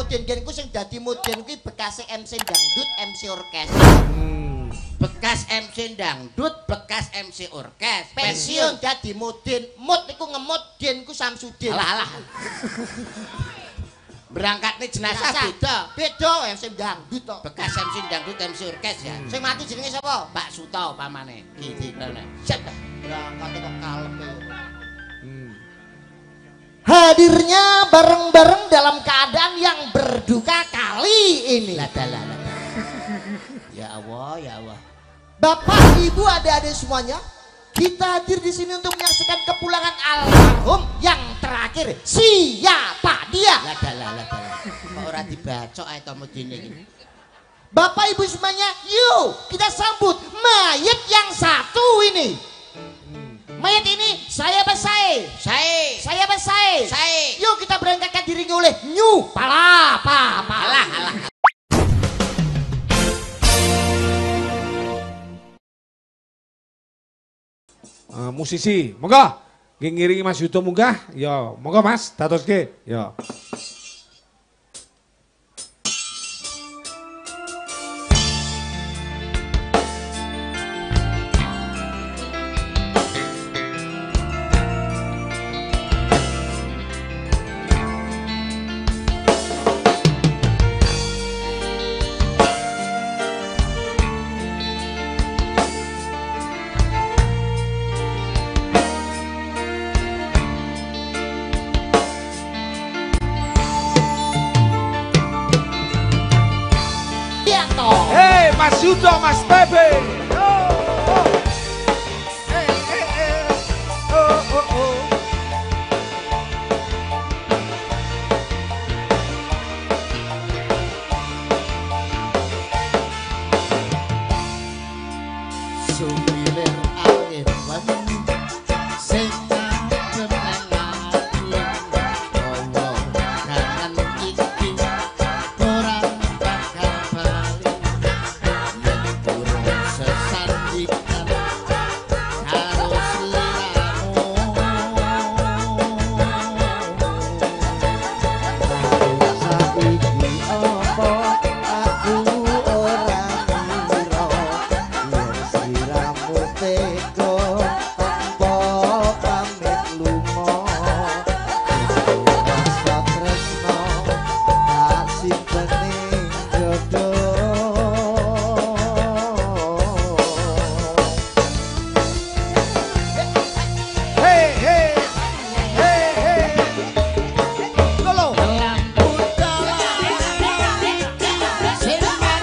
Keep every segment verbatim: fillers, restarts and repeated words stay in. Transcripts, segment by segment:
mudin gen ku sing dadi mudin kuwi bekas M C dangdut, M C orkes. Hmm. Bekas M C dangdut, bekas M C orkes. Pensiun dadi mudin. Mud niku ngemut, din ku Samsudin. Alah alah. Berangkat nih jenazah beda. Beda M C dangdut to. Bekas M C dangdut, M C orkes ya. Sing mati jenenge sapa? Pak Suto pamane. Gitu kan. Siap. Berangkat kok kalem ya. Hmm. Hadirnya bareng-bareng dalam keadaan yang berduka kali ini. Ladalah. Ya Allah, ya Allah. Bapak, Ibu, adik-adik semuanya, kita hadir di sini untuk menyaksikan kepulangan almarhum yang terakhir. Siapa dia? Ladalah, ladalah. Kok ora dibacok ae to medine iki. Bapak, Ibu semuanya, yuk kita sambut mayat yang satu ini. Mayat ini saya besai. Saya. Saya besai. Saya. Yuk kita berangkatkan diri oleh Nyu Pala pa pa. Alah, alah. Uh, musisi, monggo ngiringi Mas Yuto munggah, yo, monggo Mas, datoske, yo. Mas Yuto, Mas Bebe. Oh, oh. Hey, hey, hey. Oh, oh, oh. Sumilir angin wangi sing ngadem ati koyo kangen iki ora bakal bali yen durung sesandingan karo sliramu saiki apa aku ora ngira sliramu teko tanpa pamit lunga rasa tresno tak simpening jodoh Hey, hey. Hey, hey. Lolo. lampu dalam sing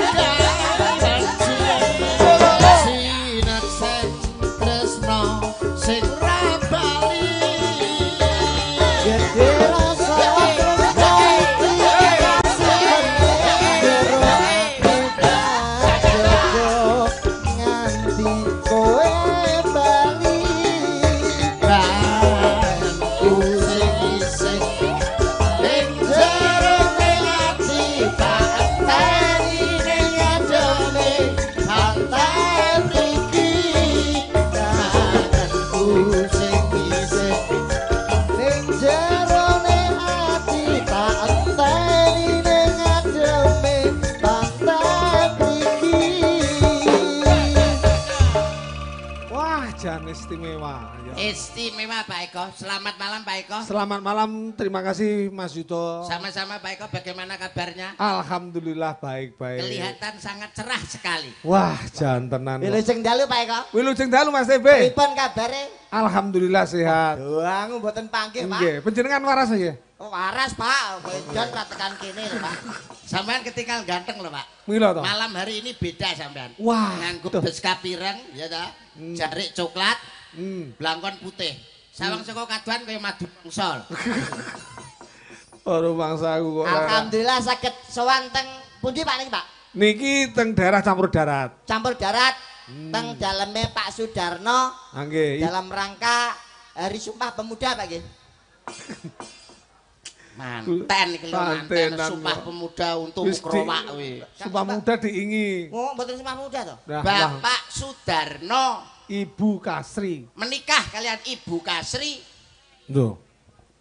ada sinar sen tresno sing ra bali gede rasa tresno nganti kowe bali kanku sing isih ning jero ati tak enteni ning adone pantai mriki kanku sing isih ning jero ati tak enteni ning adone pantai mriki. Wah, jan istimewa. Ya. Istimewa Pak Eko. Selamat malam Pak Eko. Selamat malam, terima kasih Mas Yuto. Sama-sama Pak Eko, bagaimana kabarnya? Alhamdulillah baik-baik. Kelihatan sangat cerah sekali. Wah, jantenan. Wilujeng dalu Pak Eko. Wilujeng dalu Mas Tebe. Pripun kabare? Alhamdulillah sehat. Doang mboten panggih, Pak. Nggih, panjenengan waras nggih. Oh, waras, Pak. Bejon ra tekan kene lho, Pak. Sampean ketinggal ganteng loh Pak. Mila to. Malam hari ini beda sampean. Wah, Nganggo tuh. bes kapireng, ya ta? Hmm. Jarik coklat, Hmm. blangkon putih. Sawang saka kaduan kaya madu sol. Ora mangsa aku kok. Alhamdulillah saged sowan teng pundi Pak niki, Pak? Niki teng daerah campur darat. Campur darat Hmm. teng daleme Pak Sudarno Ah, nggih. dalam rangka Hari Sumpah Pemuda, Pak nggih. Manten iki lho manten Mantenan Sumpah kok. Pemuda untuk Wis di- kromak kuwi. Sumpah Muda diingi. Oh, mboten Sumpah Pemuda to? Nah, lah, Bapak Sudarno Ibu Kasri. menikah kalian Ibu Kasri. Lho.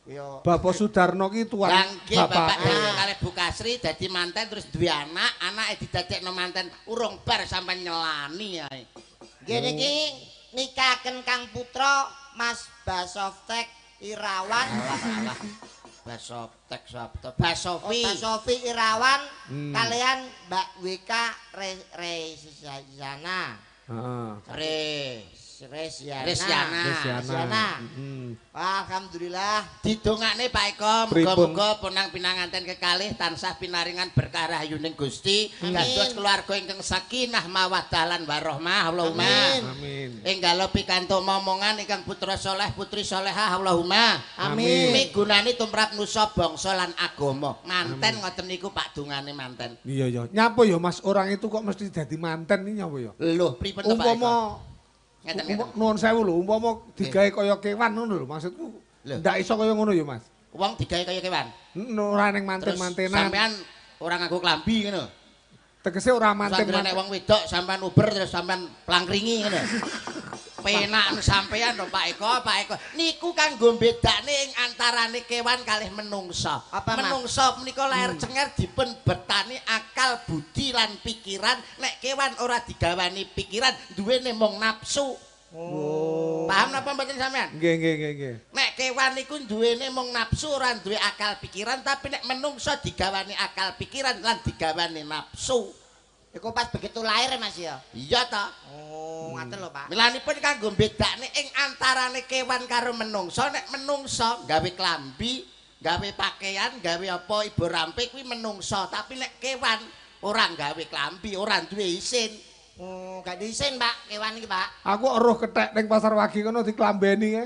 Yo. Bapak Sudarno ki tuan Nggih bapak bapake. kalih Bu Kasri dadi manten terus duwe anak, anake didadekno manten urung bar sampe nyelani ae. Nggih niki nikahaken Kang Putra Mas Basoftek Irawan. Alah. Basoptek Sabto, Basofi. Basofi Irawan Hmm. kalian Mbak Wika Re Resiana. Heeh. Res. Resiana. Resiana. Resiana. Heeh. Alhamdulillah. Didongakne Pak Eko, Pripun? muga-muga punang pinanganten kekalih tansah pinaringan berkah rahayuning Gusti, Amin. dados keluarga ingkang sakinah mawaddah lan warahmah. Allahumma. Amin. Amin. Enggal pikantuk momongan ingkang putra saleh putri salehah. Allahumma. Amin. Migunani tumrap nusa bangsa lan agama. Manten ngoten niku Pak dungane manten. Iya ya. Nyapa ya Mas, orang itu kok mesti dadi manten iki nyapa ya? Lho, pripun to Pak Eko? Umpama Ngeten umpama ngeten. nuwun sewu lho, umpama digawe kaya kewan ngono lho maksudku. Lho. Ndak iso kaya ngono ya Mas. Wong digawe kaya kewan. Ora ning Terus manten-mantenan. sampean ora nganggo klambi ngono. Tegese ora Manten nek manten-manten. wong wedok sampean uber terus sampean plangkringi ngono. Penak sampean lho Pak Eko, Pak Eko. Niku kanggo bedakne ing antarane kewan kalih menungsa. Apa, Mas? Menungsa menika lair cenger dipun betani akal, budi lan pikiran. Nek kewan ora digawani pikiran, duwene mung nafsu. Oh. Paham napa mboten sampean? Nggih nggih nggih nggih. Nek kewan iku duwene mung nafsu ora duwe akal pikiran, tapi nek menungsa digawani akal pikiran lan digawani nafsu. Iku pas begitu lahir Mas ya. Iya ta? Oh, ngaten lho Pak. Milanipun kanggo bedakne ing antarane kewan karo menungsa, nek menungsa gawe klambi, gawe pakaian, gawe apa ibu rampe kuwi menungsa, tapi nek kewan ora gawe klambi, ora duwe isin. Oh, gak diisin Pak, kewan iki Pak. Aku eruh kethek ning pasar wagi kono diklambeni kae.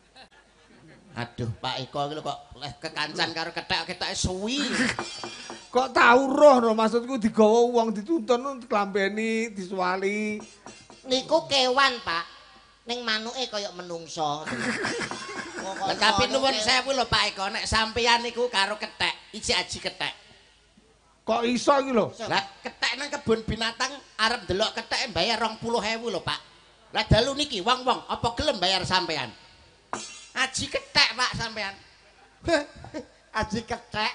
Aduh, Pak Eko iki lho kok leh kekancan karo kethek ketoke suwi. Kok tau roh no maksudku digawa wong dituntun diklambeni, disuwali. Niku kewan Pak. Ning manuke kaya menungso. Oh, kok Tapi iso nuwun kewan. sewu lho Pak Eko, nek sampeyan niku karo kethek, iji aji kethek. Kok iso iki lho? Lah kethek nang kebun binatang arep ndelok kethek bayar rong puluh ewu lho Pak. Lah dalu niki wong-wong apa gelem bayar sampean? Aji kethek Pak sampean. Aji kecek.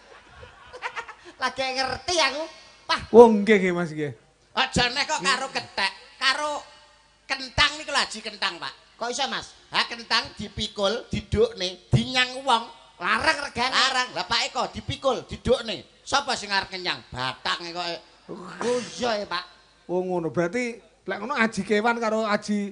Lagi ngerti aku. Pah, Wong nggih nggih Mas nggih. Aja nek kok karo kethek, karo kentang niku lho aji kentang Pak. kok iso Mas? Ha kentang dipikul, didukne, dinyang wong. Larang regane. Larang. Lah Pak Eko dipikul, didukne. Sapa sing arep kenyang? Batange kok. Gujo ya Pak. Oh ngono berarti lek ngono aji kewan karo aji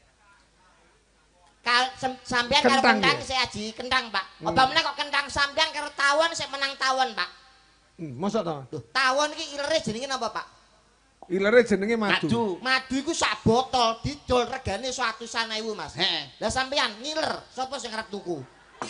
Kal sem- sampean karo Kentang, kentang ya? saya aji kentang Pak. Hmm. Apa meneh kok kentang sampean karo tawon saya menang tawon Pak. hmm, mosok to? Loh, tawon iki ilere jenenge napa Pak? Ilere jenenge madu. Madu. Madu iku sak botol didol regane seratus ewu Mas. Heeh. Lah sampean ngiler, sapa sing arep tuku?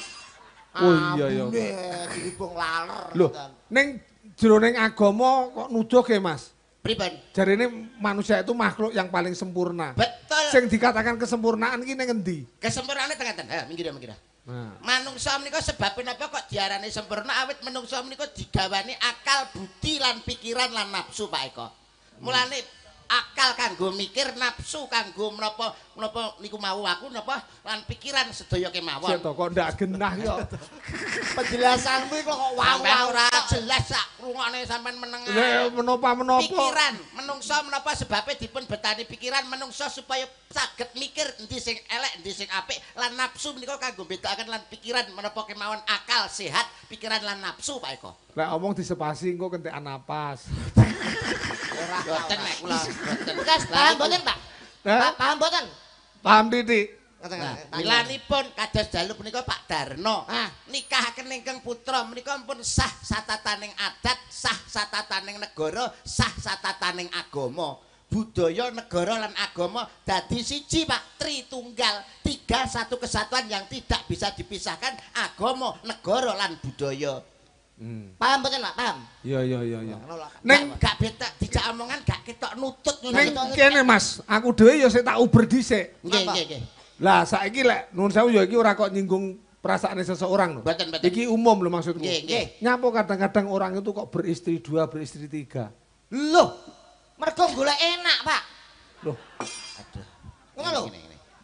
Oh, iya, iya. Ambune dihubung laler. Loh, ngoten. ning jroning agama kok nuduh ke Mas? Pripun? Jarine manusia itu makhluk yang paling sempurna. Betul. Sing dikatakan kesempurnaan iki ning endi? Kesempurnaane tengah-tengah. Ha, minggir minggir. Nah, Manungsa menika sebabnya napa kok diarani sempurna awit manungsa menika digawani akal, budi lan pikiran lan nafsu Pak Eko. Mulane akal kanggo mikir, nafsu kanggo menapa menapa niku mau aku napa lan pikiran sedaya kemawon. sik to kok ndak genah yo. Penjelasanmu iku kok wow Sampeyan wow ora jelas sak rungokne sampean menengah. Lek menapa-menapa. Pikiran menungsa menapa sebabnya dipun betani pikiran menungsa supaya saged mikir endi sing elek endi sing apik lan nafsu menika kanggo bedakaken lan pikiran menapa kemawon akal sehat pikiran lan nafsu Pak Eko. Lek omong disepasi engko kentekan napas. ora. Boten nek kula boten. Bekas paham mboten Pak? Hah? Pak paham mboten? Paham titik. Ngoten Nah, ngoten. milanipun kados dalu punika Pak Darno. Ah. Nikahaken ingkang putra menika pun sah satataning adat, sah satataning negara, sah satataning agama. Budaya, negara lan agama dadi siji Pak, Tritunggal, tiga satu kesatuan yang tidak bisa dipisahkan agama, negara lan budaya. Hmm. Paham mboten Pak? Paham? Iya iya iya iya. Ngono lho. Neng Gak, gak beda dijak omongan gak ketok nutut ngono. neng kene Mas, aku dhewe ya sik tak uber dhisik. Nggih Apa? nggih nggih. Lah saiki lek nuwun sewu ya iki ora kok nyinggung perasaane seseorang lho. Mboten mboten. Iki umum lho maksudku. Nggih nggih. Nyapa kadang-kadang orang itu kok beristri dua, beristri tiga. Loh, mergo golek enak Pak. Loh, Aduh. Ngono lho. Ngene, ngene.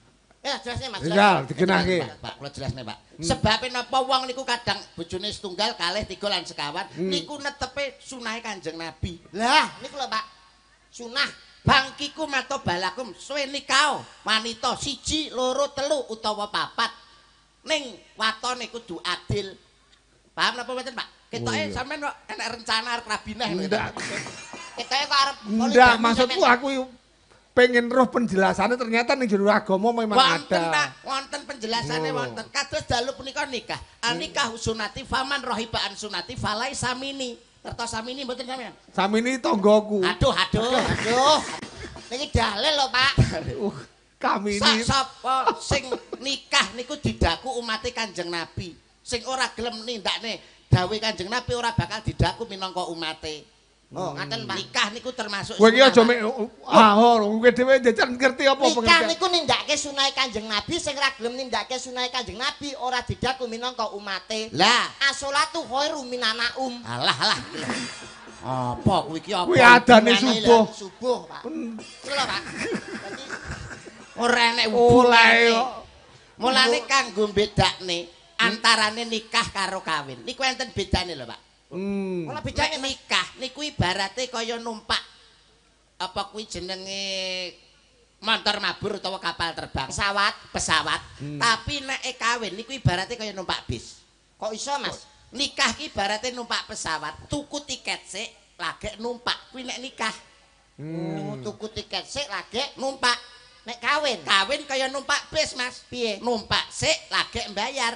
Ya jelasnya Mas. Ya, dikenake. Pak, Pak, kula jelasne, Pak. Sebab napa wong niku kadang bojone setunggal, kalih, tiga lan sekawan, Hmm. niku netepe sunahe Kanjeng Nabi. Lah, niku lho Pak. Sunah. Bangkiku mato balakum suwe nikah wanita siji, loro, telu utawa papat. Ning watone kudu adil. Paham napa mboten, Pak? Ketoke Oh, iya. sampean kok enek rencana arep rabinah ngono. Ndak, Ketoke kok arep ndak maksudku aku pengen roh penjelasannya ternyata ning jero agama memang Wonten, ada. Pak, wonten penjelasane Oh. wonten. Kados dalu punika nikah. Anikah sunati faman rohibaan sunati falai samini. Kertos samini mboten sampean? Sami ini tonggoku. Aduh, aduh. Aduh. Niki dalil lho, Pak. Uh, kami Sak ini sapa sing nikah niku didaku umat Kanjeng Nabi. Sing ora gelem nindakne dawuh Kanjeng Nabi ora bakal didaku minangka umate. Oh, ngaten Pak. Nikah niku termasuk kowe iki sunah, aja Pak. mek ahor, kowe dhewe jajan ngerti apa Nikah pengertian. niku nindakake sunah Kanjeng Nabi, sing ra gelem nindakake sunah Kanjeng Nabi ora didaku minangka umate. Lah, As-sholatu khairu minana um. alah alah. Apa kuwi iki apa? Kuwi adane hubungane subuh. Subuh, Pak. Iku lho, Pak. Dadi Ora enek Oleh hubungane. kok. Mulane kanggo bedakne antarane nikah karo kawin. Niku enten bedane lho, Pak. Hmm. ora Nek bedane Mas. nikah niku ibarate kaya numpak apa kuwi jenenge montor mabur utawa kapal terbang, Pesawat. pesawat. Hmm. Tapi nek e kawin niku ibarate kaya numpak bis. Kok iso, Mas? Nikah ki ibarate numpak pesawat, tuku tiket sik, lagek numpak. Kuwi nek nikah, Oh, tuku tiket sik lagi numpak. nek kawin. Kawin kaya numpak bis, Mas. Piye? Numpak sik, lagek mbayar.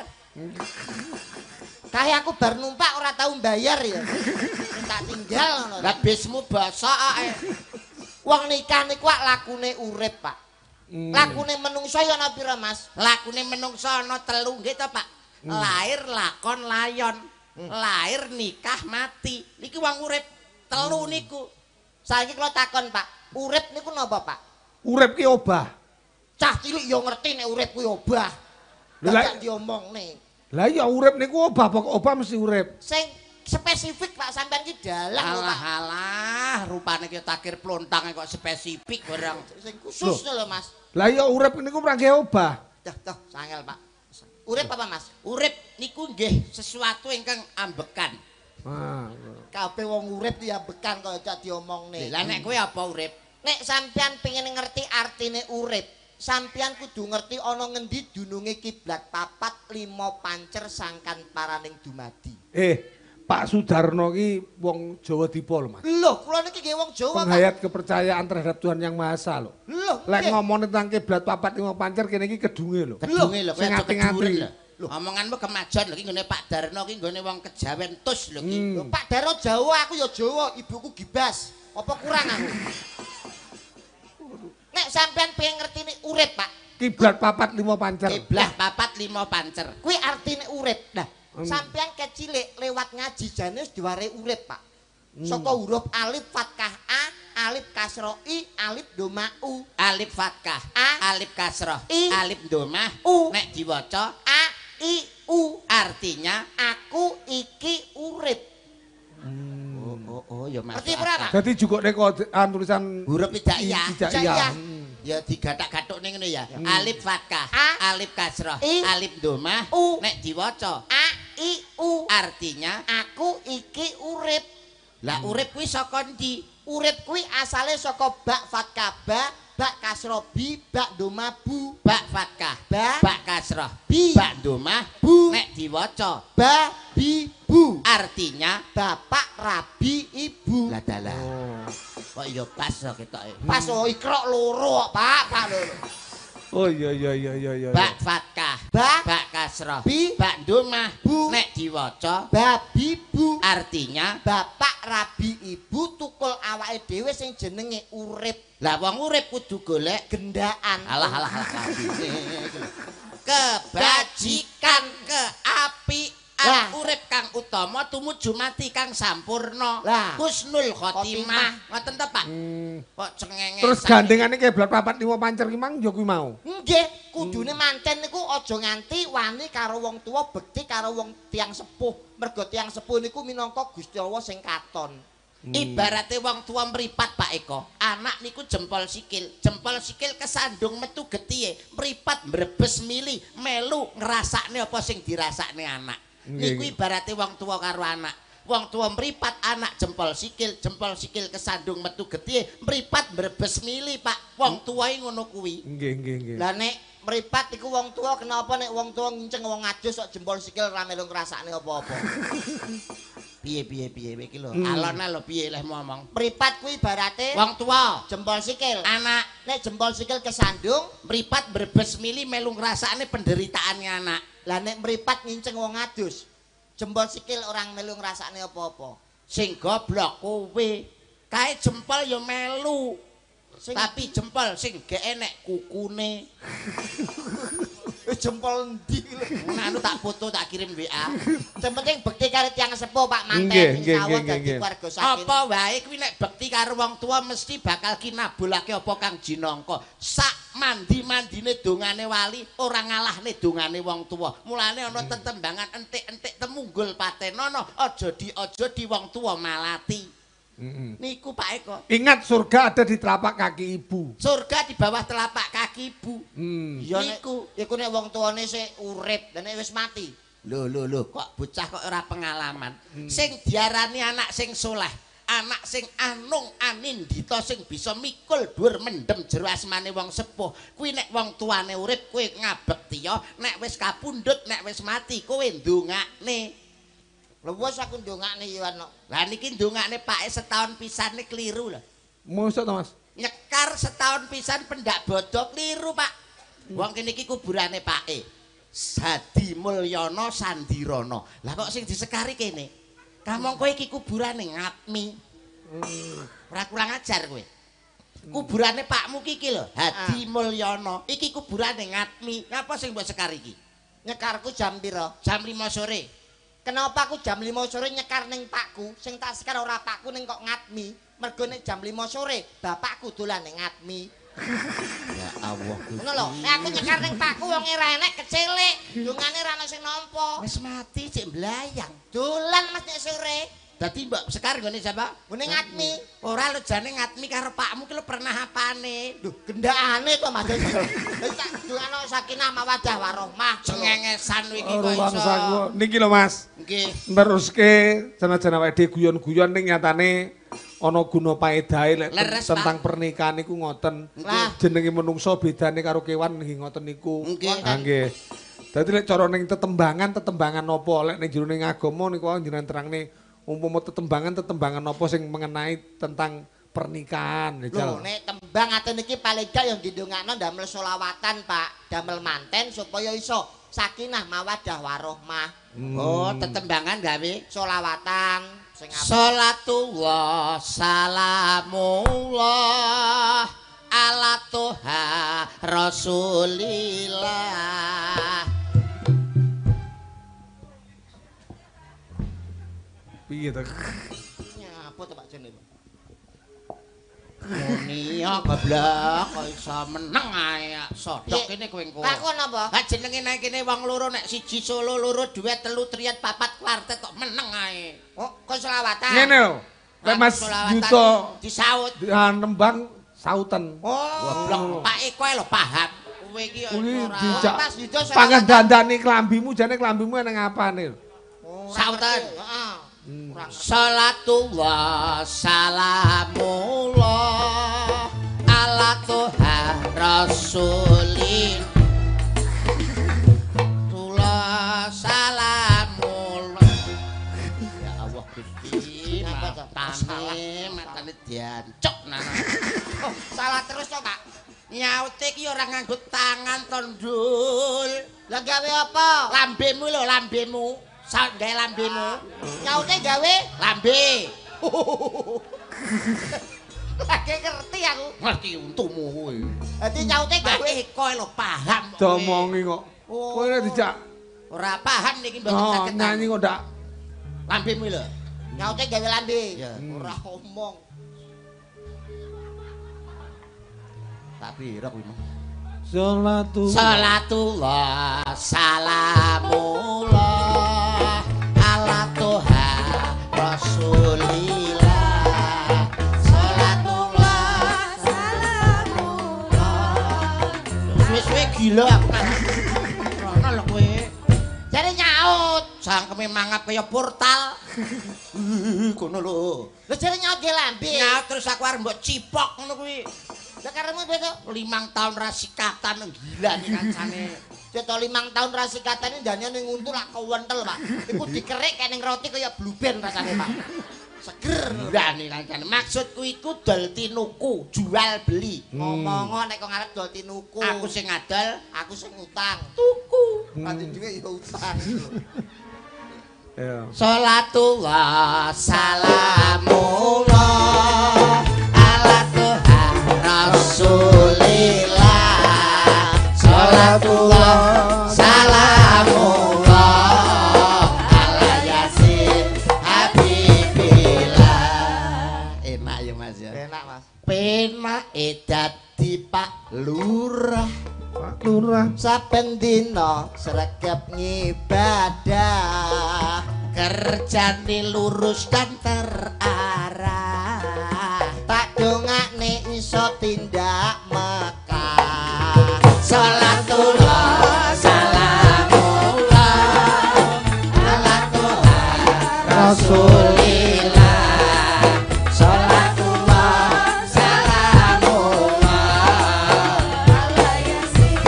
Kae aku bar numpak ora tau mbayar ya. Wis tak tinggal ngono. Lah bismu basa ae. Wong nikah niku wak lakune urip, Pak. Hmm. Lakune menungso ya ana pira, Mas? Lakune menungso ana telu nggih to, Pak. Lair, lakon, layon. Lair, nikah, mati. Niki wong urip telu niku. Saiki kula takon, Pak. Urip niku napa, Pak? Urip ki obah. Cah cilik ya ngerti nek urip kuwi obah. Lha- Dadak diomongne. Lah ya urip niku obah, pokok obah mesti urip. Sing spesifik Pak sampean ki dalang lho, Alah Pak. alah, rupane ki takir plontang kok spesifik barang. Sing khusus lho, Mas. Lah ya urip niku ora nggih obah. Dah, dah, sangel, Pak. Urip apa, Mas? Urip niku nggih sesuatu ingkang ambekan. Ah. Kabeh wong urip ya bekan kaya cak diomongne. Lah nek kowe apa urip? Nek sampean pengen ngerti artine urip, sampean kudu ngerti ana ngendi dununge kiblat papat lima pancer sangkan paraning dumadi. Eh, Pak Sudarno ki wong Jawa Dipa lho, Mas. Lho, kula niki nggih wong Jawa, Pak. Penghayat kepercayaan terhadap Tuhan Yang Maha Esa lho. Lho, Lek nggih. ngomongin tentang kiblat papat lima pancer kene iki kedunge lho. Kedunge lho, kowe sing aja ngati-ngati. keduren lho. Omonganmu kemajon lho iki nggone Pak Darno ki nggone wong kejawen tus lho ki. Hmm. Lho, Pak Daro Jawa, aku ya Jawa, ibuku Gibas. Apa kurang aku? Nek sampean pengen ngerti nih urip, Pak. Kiblat papat lima pancer. Kiblah papat lima pancer. Kuwi artine urip. Nah, Hmm. sampean kecilik lewat ngaji jane wis diware urip, Pak. Hmm. Saka huruf alif fathah A, alif kasroh I, alif doma U. Alif fathah, A, alif kasroh, I, alif domah, U. nek diwaca A, I, U. artinya Aku iki urip. oh oh oh ya masuk Ngerti ora, Pak? akal. Jadi juga nek an tulisan Huruf tidak iya. tidak Tidak iya. iya. Hmm. Ya digathak-gathuk ning ngene ya. Alif fathah, A, alif kasroh, I, alif domah, U. nek diwaca A, I, U. artinya Aku iki urip. lah urip kuwi saka ndi? Urip kuwi asale saka bak fathah ba, bak kasroh bi, bak doma bu. Bak fathah, Ba, bak kasroh, Bi. bak domah, Bu. nek diwaca Ba, bi, bu. artinya Bapak, rabi, ibu. lah dalah. Oh. Kok ya pas kok ketoke. Pas oh ikrok loro kok, Pak, Pak loro. Oh iya iya iya iya iya. Bak fathah, Ba, bak kasroh, Bi. bak domah, Bu. nek diwaca babi, bu. artinya Bapak, rabi, ibu tukul awake dhewe sing jenenge urip. lah wong urip kudu golek Gendaan. alah alah alah kebajikan keapian Lah. urip kang utama tumuju mati kang sampurna Lah. husnul Khotimah. khotimah ngoten ta Pak Hmm. kok cengenge Terus gandengane kiblat papat lima pancer ki mang ya kuwi mau. Nggih, kudune manten niku aja nganti wani karo wong tuwa bekti karo wong tiang sepuh. Mergo tiang sepuh niku minangka Gusti Allah sing katon. Ibarate wong tua mripat Pak Eko, anak niku jempol sikil, jempol sikil kesandung metu getihe, mripat mbrebes mili, melu ngrasakne apa sing dirasakne anak. Niku ibarate wong tua karo anak. Wong tua mripat anak jempol sikil, jempol sikil kesandung metu getihe, mripat mbrebes mili Pak. Wong tuwae ngono kuwi. Nggih, nggih, nggih. Lah nek mripat iku wong tua kenapa nek wong tua nginceng wong adus kok jempol sikil ora melu ngrasakne apa-apa. Piye piye piye iki lho. Alone lho piye leh ngomong. Mripat kuwi ibarate Wong tua jempol sikil. anak Nek jempol sikil kesandung, mripat brebes mili melu ngrasakne penderitaane anak. lah nek mripat nginceng wong adus, jempol sikil orang melu ngrasakne apa-apa. Sing goblok kowe. Kae jempol ya melu. Sing Tapi jempol sing gak enek kukune. jempol ndi lho. Nah, anu tak foto tak kirim W A. Sing penting bekti karo tiyang sepuh Pak Nggih, Manten nggih, insyaallah nggih, dadi nggih. keluarga sakin. Apa wae kuwi nek bekti karo wong tua mesti bakal kinabulake apa Kang Jinangka. Sak mandi-mandine dongane wali ora ngalahne dongane wong tua. Mulane ana tetembangan entik-entik temunggul patenono aja di aja di wong tua malati. Mm-mm. Niku Pak Eko. Ingat surga ada di telapak kaki ibu. Surga di bawah telapak kaki ibu. Hmm. Ya nek Niku. iku nek wong tuane sik urip dan nek wis mati. Lho lho lho kok bocah kok ora pengalaman. Sing diarani anak sing soleh, anak sing anung anindita sing bisa mikul dhuwur mendem jero asmane wong sepuh. Kuwi nek wong tuane urip kowe ngabekti ya, nek wis kapundhut, nek wis mati kowe ndongakne. Lha wis aku ndongakne ya ana. Lah niki ndongakne pake setahun pisane kliru lho. Mosok to, Mas? Nyekar setahun pisan pendak bodoh kliru, Pak. Wong kene iki kuburane pake. Sadi Mulyana Sandirana. Lah kok sing disekari kene? Kamong kowe iki kuburane ngatmi. Ora kurang ajar kowe. Kuburane pakmu iki lho, Hadi Mulyana. Iki kuburane ngatmi. Ngapa sing mbok sekari iki? Nyekarku jam pira? Jam lima sore. Kenapa aku jam lima sore nyekar ning pakku? Sing tak sekar ora pakku ning kok ngatmi. Mergo nek jam lima sore bapakku dolan ning ngatmi. Ya Allah Gusti. Ngono lho, nek aku nyekar ning pakku wong ora enek kecilik, dungane ora ana sing nampa. Wis mati cek mblayang. Dolan Mas nek sore. Dadi mbok sekar nggone sapa? Ngene ngatmi. Ora lo jane ngatmi karo pakmu ki lo pernah apane? Lho, gendakane to Mas. Lah tak dungano sakinah mawaddah warahmah. Cengengesan iki kok Ruang iso. saku. Niki lho, Mas. Nggih. Neruske senajan awake dhewe guyon-guyon ning nyatane ana guna paedahe lek Leres, tentang pernikahan niku ngoten. Lah. Jenenge menungso bedane karo kewan nggih ngoten niku. Nggih. Ah, nggih. Dadi lek cara ning tetembangan, tetembangan napa lek ning jero ning agama niku wae jenengan terangne umpama tetembangan, tetembangan napa sing mengenai tentang pernikahan. Lho, Jal. nek tembang aten iki paling gak yang didongakno damel selawatan, Pak. Damel manten supaya iso sakinah mawaddah warahmah. Oh, tetembangan gawe Selawatan sing apik. Salatullah salamullah ala toha rasulillah. Piye to? Nyapa to Pak Jon itu? Muni ya goblok kok iso meneng ae sodok Piye? kene kowe engko. Takon apa? Lah jenenge nek kene wong loro nek siji solo loro duet telu triat papat kuartet kok meneng ae. Oh, kok selawatan? Ngene lho. Lek Mas Selawatan Yuto disaut. ah, nembang sautan. Oh, Goblok Pak Eko lho paham. Kowe iki Kuwi ora dijak Mas Yudo selawatan. pangan dandani kelambimu jane kelambimu nang apane lho. Oh, Sautan. Heeh. Kurang Salatullah salamullah ala toha rasulin Tullah salamullah. Ya Allah Gusti matane matane diancuk nana. Oh, salah terus to, Pak. Nyaute ki ora nganggo tangan to ndul. Lah gawe apa? Lambemu lho lambemu. Sak gawe lambemu. Nyaute gawe? Lambe. Lagi ngerti aku. Ngerti untumu kowe. Dadi nyaute gawe. Eko lho paham. Domongi kok. Oh. Kowe nek dijak Ora paham niki mboten oh, saged nyanyi kok ndak lambemu lho. Nyaute gawe lambe. Ya. Ora omong. Tak pira kuwi mah. salatu Salatullah salamullah ala toha rasulillah gila aku. Rono lho kowe. Jare nyaut. Sangkeme mangap kaya portal. Kono lho. Lho jare nyaut ge lambe. Nyaut terus aku arep mbok cipok ngono kuwi. Lah karemu beto. Limang tahun ra sikatan gila nih kancane. Ceto limang tahun ra sikatan ndane ning untu lak kewentel, Pak. Iku dikerik kaya ning roti kaya bluben rasane, Pak. Seger. Gila nih kancane. Maksudku iku dol tinuku, jual beli. Ngomong nek kok ngarep dol tinuku. Aku sing ngadol, aku sing utang. tuku. Nanti dhewe ya utang. Ya. Salatullah salamullah ala Tuhan Rasulillah. Salatullah salamullah ala Yasin Habibillah. Enak ya Mas ya. Enak, Mas. Penak dadi Pak Lurah. Pak Lurah Saben dina sregep ngibadah. Kerjane lurus dan terarah. Tak dongakne iso tindak Mekah. Salatullah salamullah ala Tuhan Rasulillah. Salatullah salamullah ala Yasin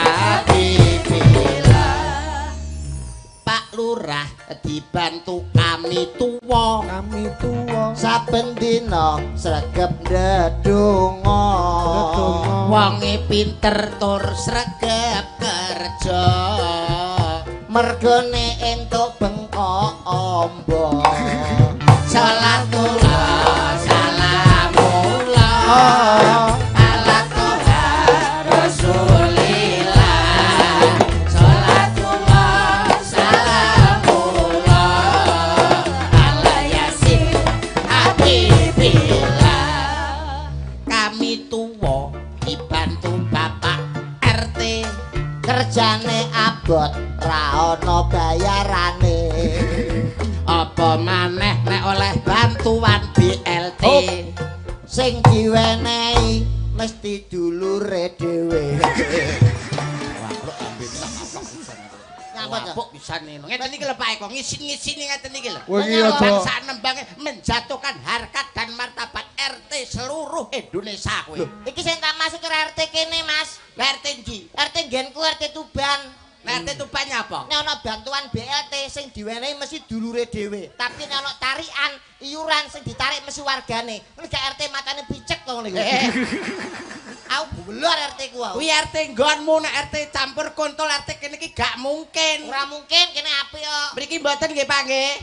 Habibillah. Pak Lurah dibantu kami tuwa. kami tuwa Saben dina sregep ndedonga. Wonge pinter tur sregep kerja. Mergone entuk bengkok amba. Salatullah salamullah ala Tuhan Rasulillah. Salatullah salamullah ala Yasin Habibillah. Kami tuwa dibantu Bapak R T. Kerjane abot ra ana bayarane. Apa maneh nek oleh bantuan B L T. Oh. Sing diwenehi mesti dulure dhewe. Nyapa to? Wapuk pisan ngono. Ngeten iki lho Pak Eko, ngisin-ngisini ngeten iki lho. Wah, iya, Bangsa Cok. sak nembange menjatuhkan harkat dan martabat R T seluruh Indonesia kuwi. Iki sing tak masuk ke R T kene, Mas. R T ndi? R T nggenku R T Tuban. R T Tubannya apa? Nek ana bantuan B L T sing diwenehi mesti dulure dhewe. Tapi nek ana tarikan, iuran sing ditarik mesti wargane. Nek gak R T matane picek to ngene iki. Eh, Aku belur R T ku. kuwi R T nggonmu nek R T campur kontol R T kene iki gak mungkin. Ora mungkin kene apik kok. Mriki mboten nggih Pak nggih.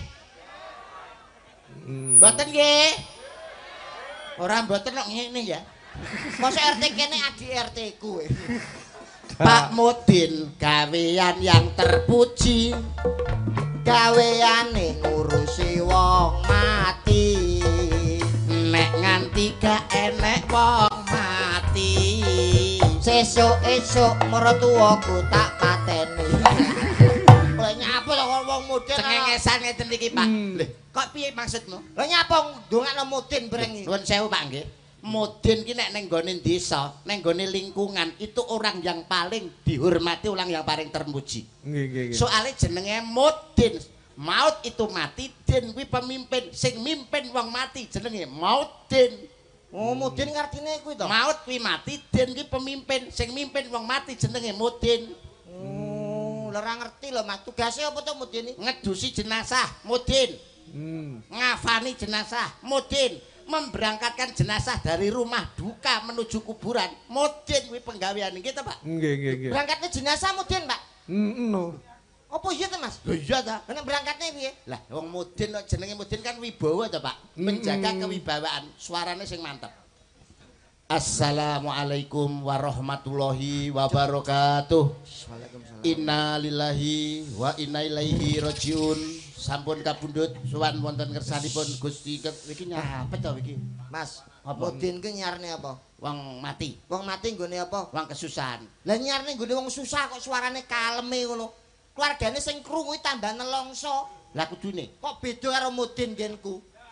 Mboten nggih. Ora mboten kok ngene ya. Mosok R T kene adik R T ku. Pak Mudin gawean yang terpuji. Gaweane ngurusi wong mati. Nek nganti gak enek wong mati. Sesuk-esuk mertuaku tak pateni. Lah nyapa to wong mudin. Cengengesan ngeten iki Pak. Lho, kok piye maksudmu? Lah nyapa ndongakno mudin bareng iki. Nuwun sewu Pak nggih. Mudin ki nek ning nggone desa, ning nggone lingkungan itu orang yang paling dihormati, orang yang paling terpuji. nggih nggih nggih Soale jenenge Mudin. Maut itu mati, din kuwi pemimpin. Sing mimpin wong mati jenenge Maudin. Oh, mudin ngartine kuwi to. Maut kuwi mati, din kuwi pemimpin. Sing mimpin wong mati jenenge Mudin. Oh, lha ora ngerti lho Mas. Tugase apa to mudin iki? Ngedusi jenazah, Mudin. hmm Ngafani jenazah, Mudin. Memberangkatkan jenazah dari rumah duka menuju kuburan, Mudin kuwi penggawean nggih to, Pak? nggih nggih nggih Berangkatnya jenazah mudin, Pak. mm no Apa iya to, Mas? Lho iya ta. Nek berangkatnya piye? Lah wong Mudin kok jenenge Mudin kan wibawa to, Pak. Menjaga Mm-mm. kewibawaan, suarane sing mantep. Assalamualaikum warahmatullahi wabarakatuh. Waalaikumsalam. Inna lillahi wa inna ilaihi rajiun. Sampun kapundhut sowan wonten kersanipun Gusti iki nyapa to iki? Mas, Apa? mudin ki nyarne apa? Wong mati, Wong mati nggone apa? wong kesusahan. Lah nyarne nggone wong susah kok suarane kaleme ngono. Keluargane sing krungu tambah nelongso. Lah kudune Kok beda karo mudin genku?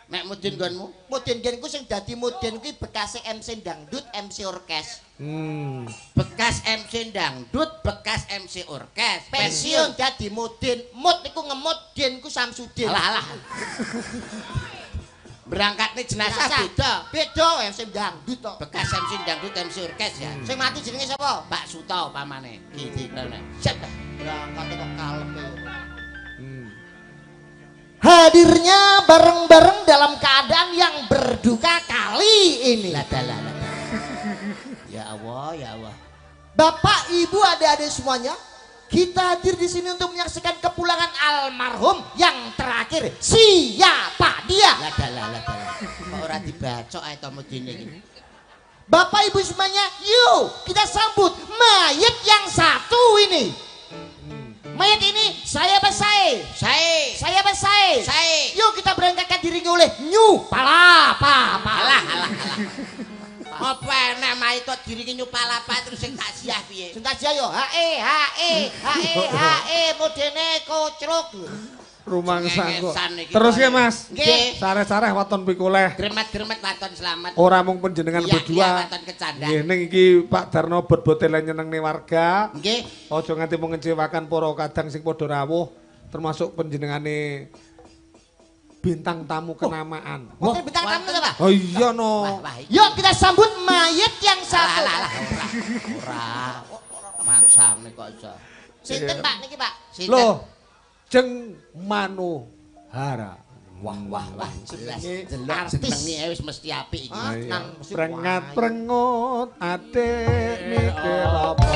Nek mudin nggonmu? Mudin genku sing dadi mudin kuwi bekas M C dangdut, M C orkes. Hmm. Bekas M C dangdut, bekas M C orkes. Pensiun dadi mudin. Mud niku ngemut, din ku Samsudin. Alah alah. Berangkatnya jenazah beda. Beda M C dangdut to. Bekas M C dangdut, M C orkes ya. Sing mati jenenge sapa? Pak Suto pamane. Gitu kene. Set. Berangkat kok kalem ya. Hmm. Hadirnya bareng-bareng dalam keadaan yang berduka kali ini. Ladalah. Ya Allah, ya Allah. Bapak, Ibu, adik-adik semuanya, kita hadir di sini untuk menyaksikan kepulangan almarhum yang terakhir. Siapa dia? Ladalah, ladalah. Kok ora dibacok ae to mudine iki. Bapak, Ibu semuanya, yuk kita sambut mayat yang satu ini. Mayat ini saya besai. Sae. Saya besai. Sae. Yuk kita berangkatkan diringi oleh Nyu Palapa. Alah, alah, alah. Apa enak mayit kok diringi nyupalapa terus sing tak siah piye? Sing tak yo hae hae hae hae modene kocruk. Rumangsa kok. Cengengesan iki Terus ya kok. Mas. Nggih. Sareh-sareh waton pikoleh. Gremet-gremet waton selamat. Ora mung panjenengan Iya, iya, berdua. waton kecandang. Nggih ning iki Pak Darno bot-bote lan nyenengne warga. Nggih. Aja nganti mung ngecewakan para kadang sing padha rawuh termasuk panjenengane bintang tamu kenamaan. Wonten bintang tamu to, Pak? Oh iya no. Wah, wah. Yuk kita sambut mayat yang satu. Alah, alah, ora. Ora. Mangsane kok iso. Sinten Pak niki Pak? Sinten? Loh, Jeng Manohara. Wah, wah, wah. Jelas jelek Artis. jenenge wis mesti apik iki. Ah, Iya. nang mesti Prengat wae. prengut adik mikir apa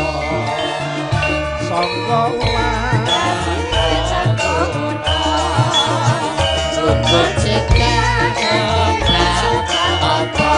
sangka Cukup cekat apa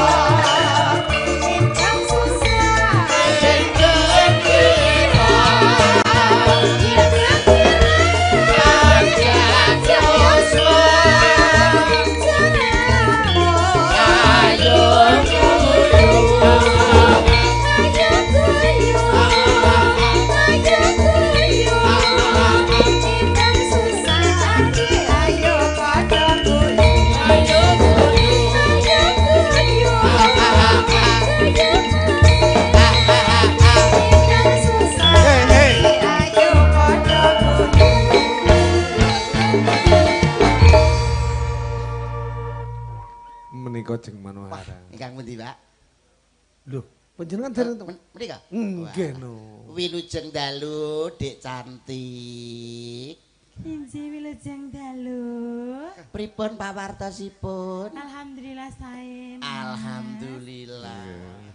menika Jeng Manohara. Ingkang pundi, Pak? Lho, panjenengan dereng to? Mrika? Nggih no. Wilujeng dalu, Dik cantik. Inji wilujeng dalu. Pripun pawartosipun? Alhamdulillah sae. Mas. Alhamdulillah.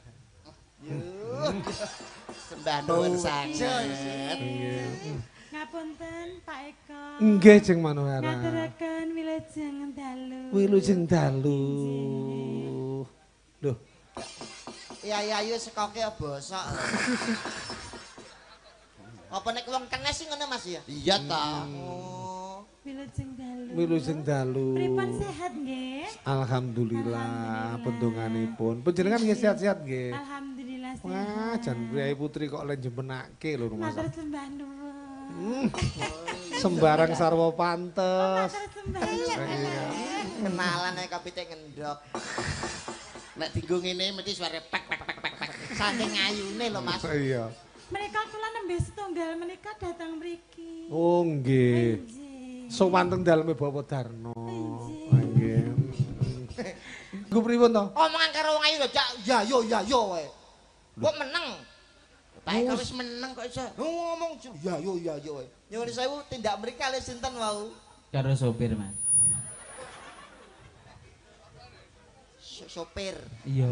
Sembah nuwun sanget. Ngapunten Pak Eko. Nggih Jeng Manohara. Ngaturaken wilujeng dalu. Wilujeng dalu. Lho, Iya iya ayo sekoke bosok. Apa nek wong kenes sih ngono Mas ya? Iya ta. Oh. Wilujeng dalu. wilujeng dalu. Pripun sehat nggih? Alhamdulillah Alhamdulillah. pendonganipun. Panjenengan nggih sehat-sehat nggih. Alhamdulillah sehat. Wah, jan Priyayi Putri kok lek jembenake lho rumah Matur sakit. sembah nuwun. Hmm. Sembarang sarwa pantes. Matur sembah nuwun. Kenalan nek kapite ngendok. Nek dienggo ngene mesti suara pek pek pek pek pek. Saking ayune lho Mas. Iya. Menika kula nembe setunggal menika datang mriki. Oh nggih. Injih. Sowan teng daleme Bapak Darno. Injih. Oh, nggih. Gue pripun to? Omongan karo wong ayu lho, Cak. Ya yo ya yo wae. Kok meneng? Pak Eko wis meneng kok iso. Ngomong ya yo ya yo wae. Nyuwun sewu tindak mriki kalih sinten wau? Karo sopir, Mas. So- Sopir. Iya.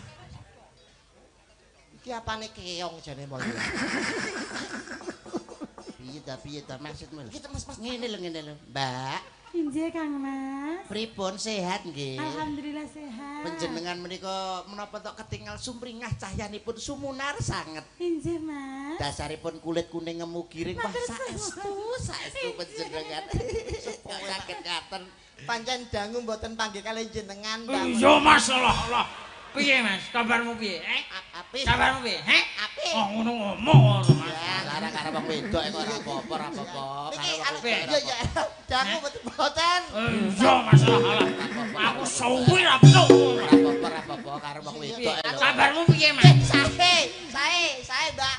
Iki apane keong jane mulya. Piye ta piye ta maksudmu lho? Iki Mas Mas Ngene lho ngene lho. Mbak, Injih Kang Mas. pripun sehat nggih? Alhamdulillah sehat. Panjenengan menika menapa tok ketinggal sumringah cahyanipun sumunar sanget. Injih Mas. Dasaripun kulit kuning ngemu giring wah Matur saestu suwun. saestu panjenengan. Kok kaget katen. pancen dangu mboten panggih kalih jenengan. Iya Mas, Allah Allah. Piye Mas? Kabarmu piye? Eh? Apik. Kabarmu piye? Heh? Apik. Oh ngono ngomong ngono Mas. Ya, larang karo wong wedok kok ora apa-apa, ora apa-apa. Niki Karo wong anu wedok ora ya ya. apa-apa. Dangu mboten boten. Iya Mas, Allah Allah. Aku nafsu. Ora apa-apa, ora apa-apa karo wong wedok lho. Kabarmu piye, Eh, Mas? sae, sae, sae, Mbak.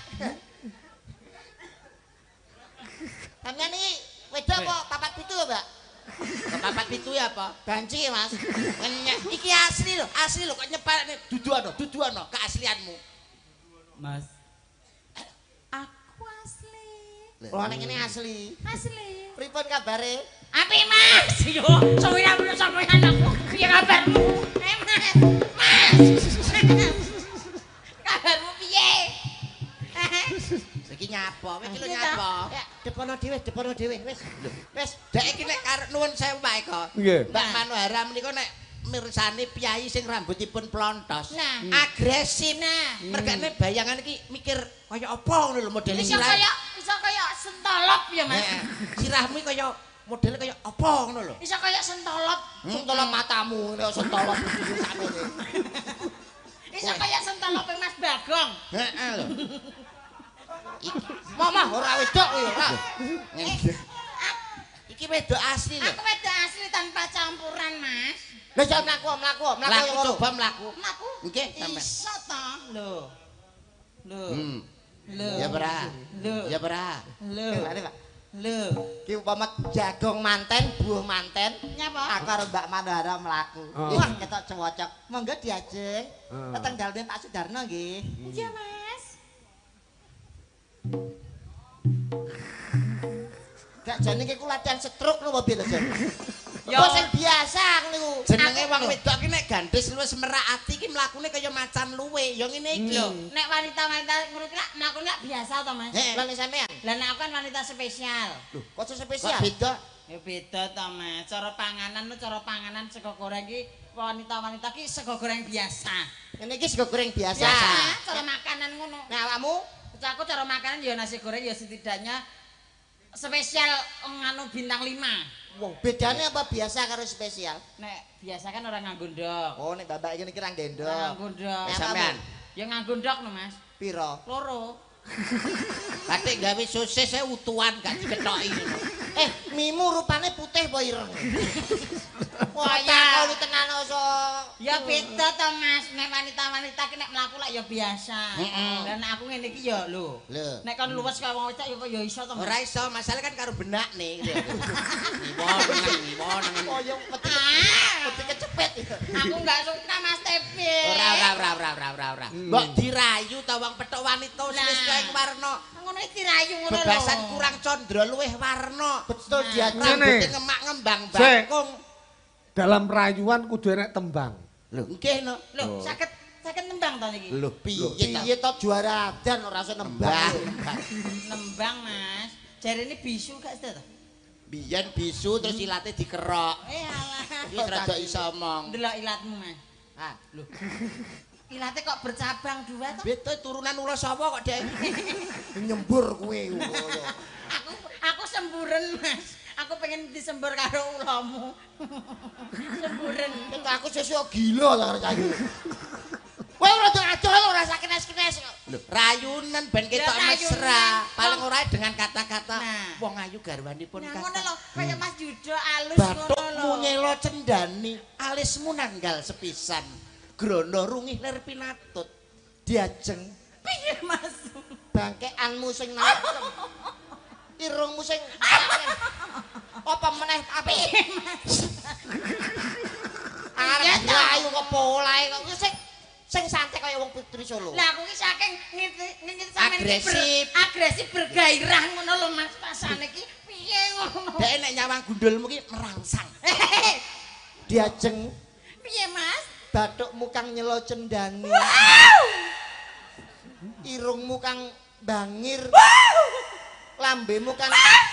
Sampeyan iki wedok apa papat pitu ya, Mbak? Kepapat pitu ya apa? Banci ya, Mas. Nyek iki asli lho, asli lho kok nyepelne dudu ana, dudu ana keaslianmu. Mas. Aku asli. Lho nek ngene asli. Asli. Pripun kabare? Apik, Mas. Yo, sampeyan menawa sampeyan aku. Piye kabarmu? Eh, Mas. Mas. Kabarmu piye? Iki nyapa, kowe iki lho Iya, nyapa. Ya, depono dhewe, depono dhewe. Wis. Wis, dek iki nek karep nuwun sewu Pak Eko. Nggih. Mbak Manuhara menika nek mirsani piyai sing rambutipun plontos. Nah. Agresif. Nah. Mergane bayangan iki mikir kaya apa ngono lho modele Bisa sirah. kaya bisa kaya sentolop ya, Mas. Heeh. Sirahmu iki kaya modele kaya apa ngono lho. Bisa kaya sentolop. Sentolop matamu, nek sentolop iki sakmene. Bisa kaya sentolop Mas Bagong. Heeh lho. Mama ora wedok kuwi ora. Iki wedok asli lho. Aku wedok asli tanpa campuran, Mas. Lah jam mlaku, mlaku, mlaku Mlaku yo ngono. coba mlaku. Aku Nggih, sampean. iso to. Lho. Lho. Hmm. Lho. Ya bra. Lho. Ya bra. Lho. Mari, Pak. Lho. Ki umpama jagong manten, buah manten. Nyapa? Aku karo Mbak Mandohara mlaku. Oh. Wah, ketok cocok. Monggo diajeng. Oh. Teteng daleme Pak Sudarno nggih. Iya, Mas. Gak jane ki ku latihan stroke lho piye to, Jan? Ya. Apa sing biasa niku. Jenenge wong Aku- wedok ki nek gandhes luwes merak ati ki mlakune kaya macan luwe. Ya ngene iki. Lho, nek wanita-wanita ngono ki lak mlaku lak biasa to, Mas. Heh. Lah nek sampean. Lah nek aku kan wanita spesial. Lho, kok Kok spesial? beda? Ya beda to, Mas. Cara panganan lu cara panganan sego goreng ki wanita-wanita ki sego goreng biasa. Ngene iki sego goreng biasa. Biasa, cara makanan ngono. Nah, awakmu Aku cara makanan ya nasi goreng ya setidaknya spesial nganu bintang lima. wong bedane apa biasa karo spesial? Nek biasa kan orang nganggo ndok. Oh, nek babak iki kira gendong. Nganggo ndok. Nah, Sampean. Ya nganggo ndok no, Mas. Piro? Loro. Batik gawe sosis e utuhan gak diketoki. Eh, mimu rupane putih apa ireng? Wah, Kaya- ya kok tenan oso. Ya beda to, Mas. Nek wanita-wanita ki nek mlaku lak ya biasa. Heeh. Lah nek aku ngene iki ya lho. Lho. Nek kon luwes kaya wong wedok ya kok ya iso to, Mas. Ora iso, masalah kan karo benak nih. Iwon, iwon. Koyo peti Ah, peti kecepet. aku enggak suka Mas Tepi. Ora ora ora ora ora ora ora. Mbok dirayu ta wong petok wanita wis Nah. kaya warna. Ngono iki dirayu ngono lho. Bebasan kurang condro luweh warna. Betul Nah. diajeng. Rambute Ngene. ngemak ngembang Sik. bakung. Dalam rayuan kudu enek tembang. Lho, nggih no. Lho, saged saged nembang to niki. Lho, piye ta? Piye to juara adan ora iso nembang. Nembang, Mas. Jarene bisu gak sida to? Biyen bisu terus ilate dikerok. Eh alah. Wis rada iso omong. Delok ilatmu, Mas. Ah, lho. Ilate kok bercabang dua to? Beto turunan ula sapa kok dek? Nyembur kuwi. Aku aku semburen, Mas. Aku pengen disembur karo ulamu. Semburen. Kita aku sesuk gila ta karo cayu. Kowe ora adol ora sakines-kines. Lho, rayunan ben ketok Ya, mesra. rayunan. Paling ora dengan kata-kata Nah. wong ayu garwanipun Nah, ngono lho, kata. kaya Mas Judo alus ngono lho. Bathukmu nyelo cendani, alismu nanggal sepisan. Grono rungih lir pinatut. Diajeng Piye, Mas? bangkeanmu sing nangkem. Irungmu sing apa meneh api. Arep ayu kok polae kok sing sing santai kaya wong putri Solo. Lah aku ki saking ngene sampeyan iki ber- Agresif. agresif bergairah ngono lho Mas pasane ki piye ngono. Dek nek nyawang gundulmu ki merangsang. Diajeng Piye, Mas? bathukmu kang nyelo cendani. Irungmu kang bangir. Lambemu kang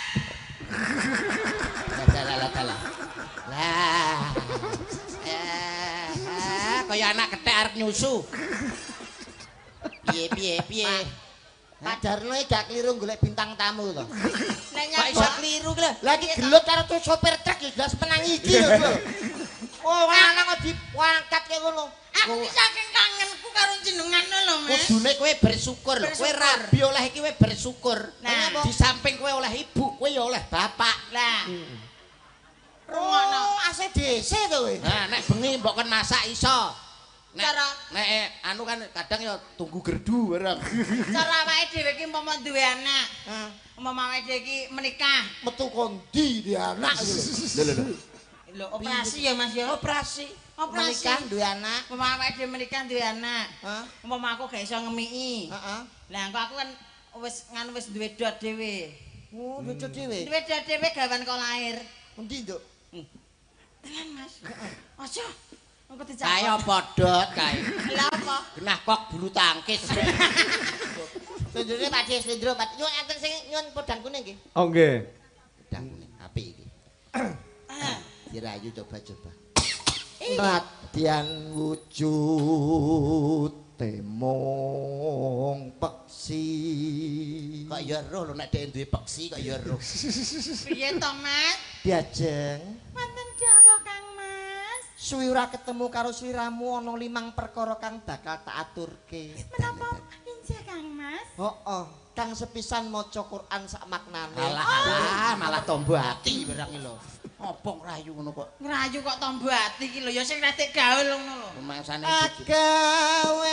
Dalah dalah. Lah. Eh, ah, kaya anak kethek arep nyusu. Piye piye piye. Pak Darno iki gak kliru golek bintang tamu to. Nek Kok iso nyapa? kliru ki lho. Lagi gelut karo tuh sopir truk ya jelas menang iki lho. Oh, anak kok diangkat kayak ngono. Aku ki saking kangenku karo jenengan lho, Mas. Kudune kowe bersyukur lho. Kowe Bersyukur. rabi oleh iki kowe bersyukur. Nah. di samping kowe oleh ibu, kowe ya oleh bapak. Lah, Rungokno. Oh, A C D C to kowe. Nah, nek bengi mbok kon masak iso. Nek Cara nek eh, anu kan kadang ya tunggu gerdu bareng. cara awake dhewe iki umpama duwe anak. Hah, Umpama awake dhewe iki menikah. metu kondi di anak iki lho. Lho lho lho. Lho operasi ya Mas ya. Operasi. Operasi. Menikah duwe anak. Umpama awake dhewe menikah duwe anak. Hah? Umpama aku gak iso ngemiki. Heeh. Lah engko aku kan wis nganu wis duwe dot dhewe. Oh, lucu dhewe. Duwe dot dhewe gawan kok lahir. Endi, Nduk? Tenan Mas. Aja. Engko Kaya dicakok. podot kae. Lah apa? Genah kok bulu tangkis. Sendrone Pak Des, sendro Pak. Nyuwun enten sing nyuwun podang kuning nggih. Oh nggih. Dang apik iki. Dirayu coba-coba. Nadyan wujud temong peksi. Kok ya roh lho nek dhek duwe peksi kok ya roh. Piye to, Mas? Diajeng Wonten dawuh Kang Mas. suwi ora ketemu karo sliramu ana limang perkara kang bakal tak aturke. Menapa injih Kang Mas? Heeh, kang sepisan maca Quran sak maknane. Alah alah malah tombo ati barang iki lho. Apa ngrayu ngono kok. Ngrayu kok tombo ati iki lho ya sing retik gaul ngono lho. Rumangsane Agawe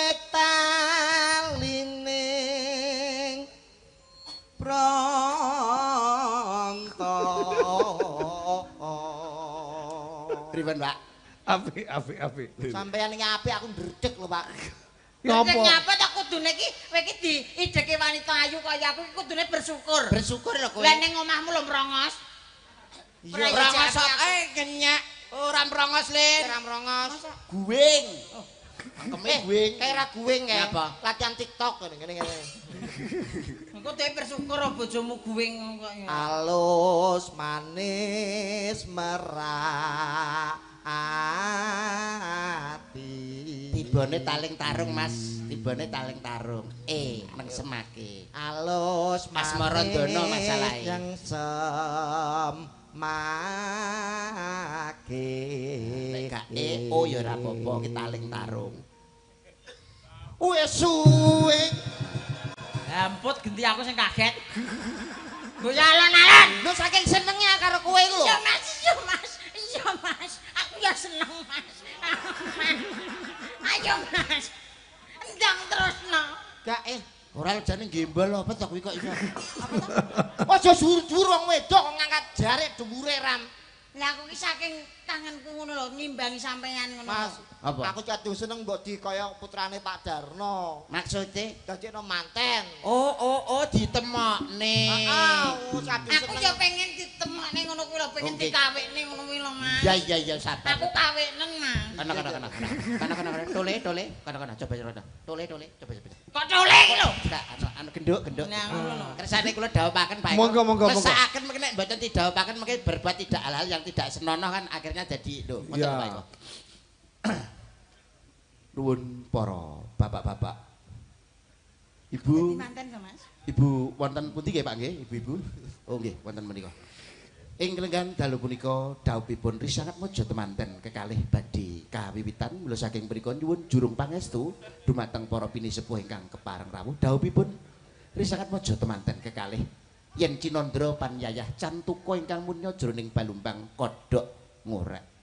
talining pronto. priwen, Pak? Apik, apik, apik. Sampeyan iki apik aku ndredeg lho, Pak. Ya Nek apa? nyapa tak kudune iki kowe iki diidheke wanita ayu kaya aku iki kudune bersyukur. Bersyukur lho kowe. Lah ning omahmu lho merongos. Ora ya Rongos jati aku. eh kenyek. Ora merongos, Lin. Kira merongos. Guwing. Keme Eh, guwing. kayak ra guwing kae. Apa? Latihan TikTok ngene ngene. Engko dhewe bersyukur oh, bojomu guwing kok ya. Alus manis merati. Tibane taling tarung, Mas. Tibane taling tarung. Eh, nang semake. Alus Asmara Dono masalahe. yang semake. Nek gak eh oh ya ora apa-apa ki taling tarung. Wes suwe. Amput genti aku sing kaget. Nggo ya alon-alon. Lu saking senengnya karo kowe iku lho. Iya Mas, iya Mas. Iya Mas. Aku ya seneng Mas. Ayo Mas. Endang terusno. Gak eh Ora jane gembel apa to kuwi kok iso. aja jur-jur wong wedok kok ngangkat jare dhuwure ram. Lah aku ki saking tanganku ngono lho ngimbangi sampean ngono. Mas, Apa? aku jatuh seneng mbok di kaya putrane Pak Darno. Maksude? Dadekno manten. Oh oh oh ditemokne. Ah, oh, jatuh Aku seneng. ya pengen ditemokne ngono kuwi lho, pengen Oke. dikawekne ngono kuwi lho Mas. Iya iya iya sabar. Aku kawenen Mas. Kana kana kana kana. Kana kana kana tole tole. Kana kana coba coba. Tole tole coba coba. Kok colek iki lho. Enggak anu anu genduk genduk. Nah, ngono lho. Kersane kula dawuhaken Pak. Monggo, monggo, monggo. Lesakaken mengki nek mboten didhawuhaken mengki berbuat tidak hal-hal yang tidak senonoh kan akhirnya jadi lho. Ngoten Ya. Pak. Nuwun para bapak-bapak. Ibu, Manten to Mas. Ibu wonten pundi nggih Pak nggih, Ibu-ibu? Oh nggih, wonten menika. Ing kelenggan dalu punika dawuhipun risangat mojo temanten kekalih badhe kawiwitan mula saking punika nyuwun jurung pangestu dumateng para pinisepuh ingkang kepareng rawuh dawuhipun risangat mojo temanten kekalih yen Cinandra Panyayah cantuka ingkang munya jroning balumbang kodhok ngorek.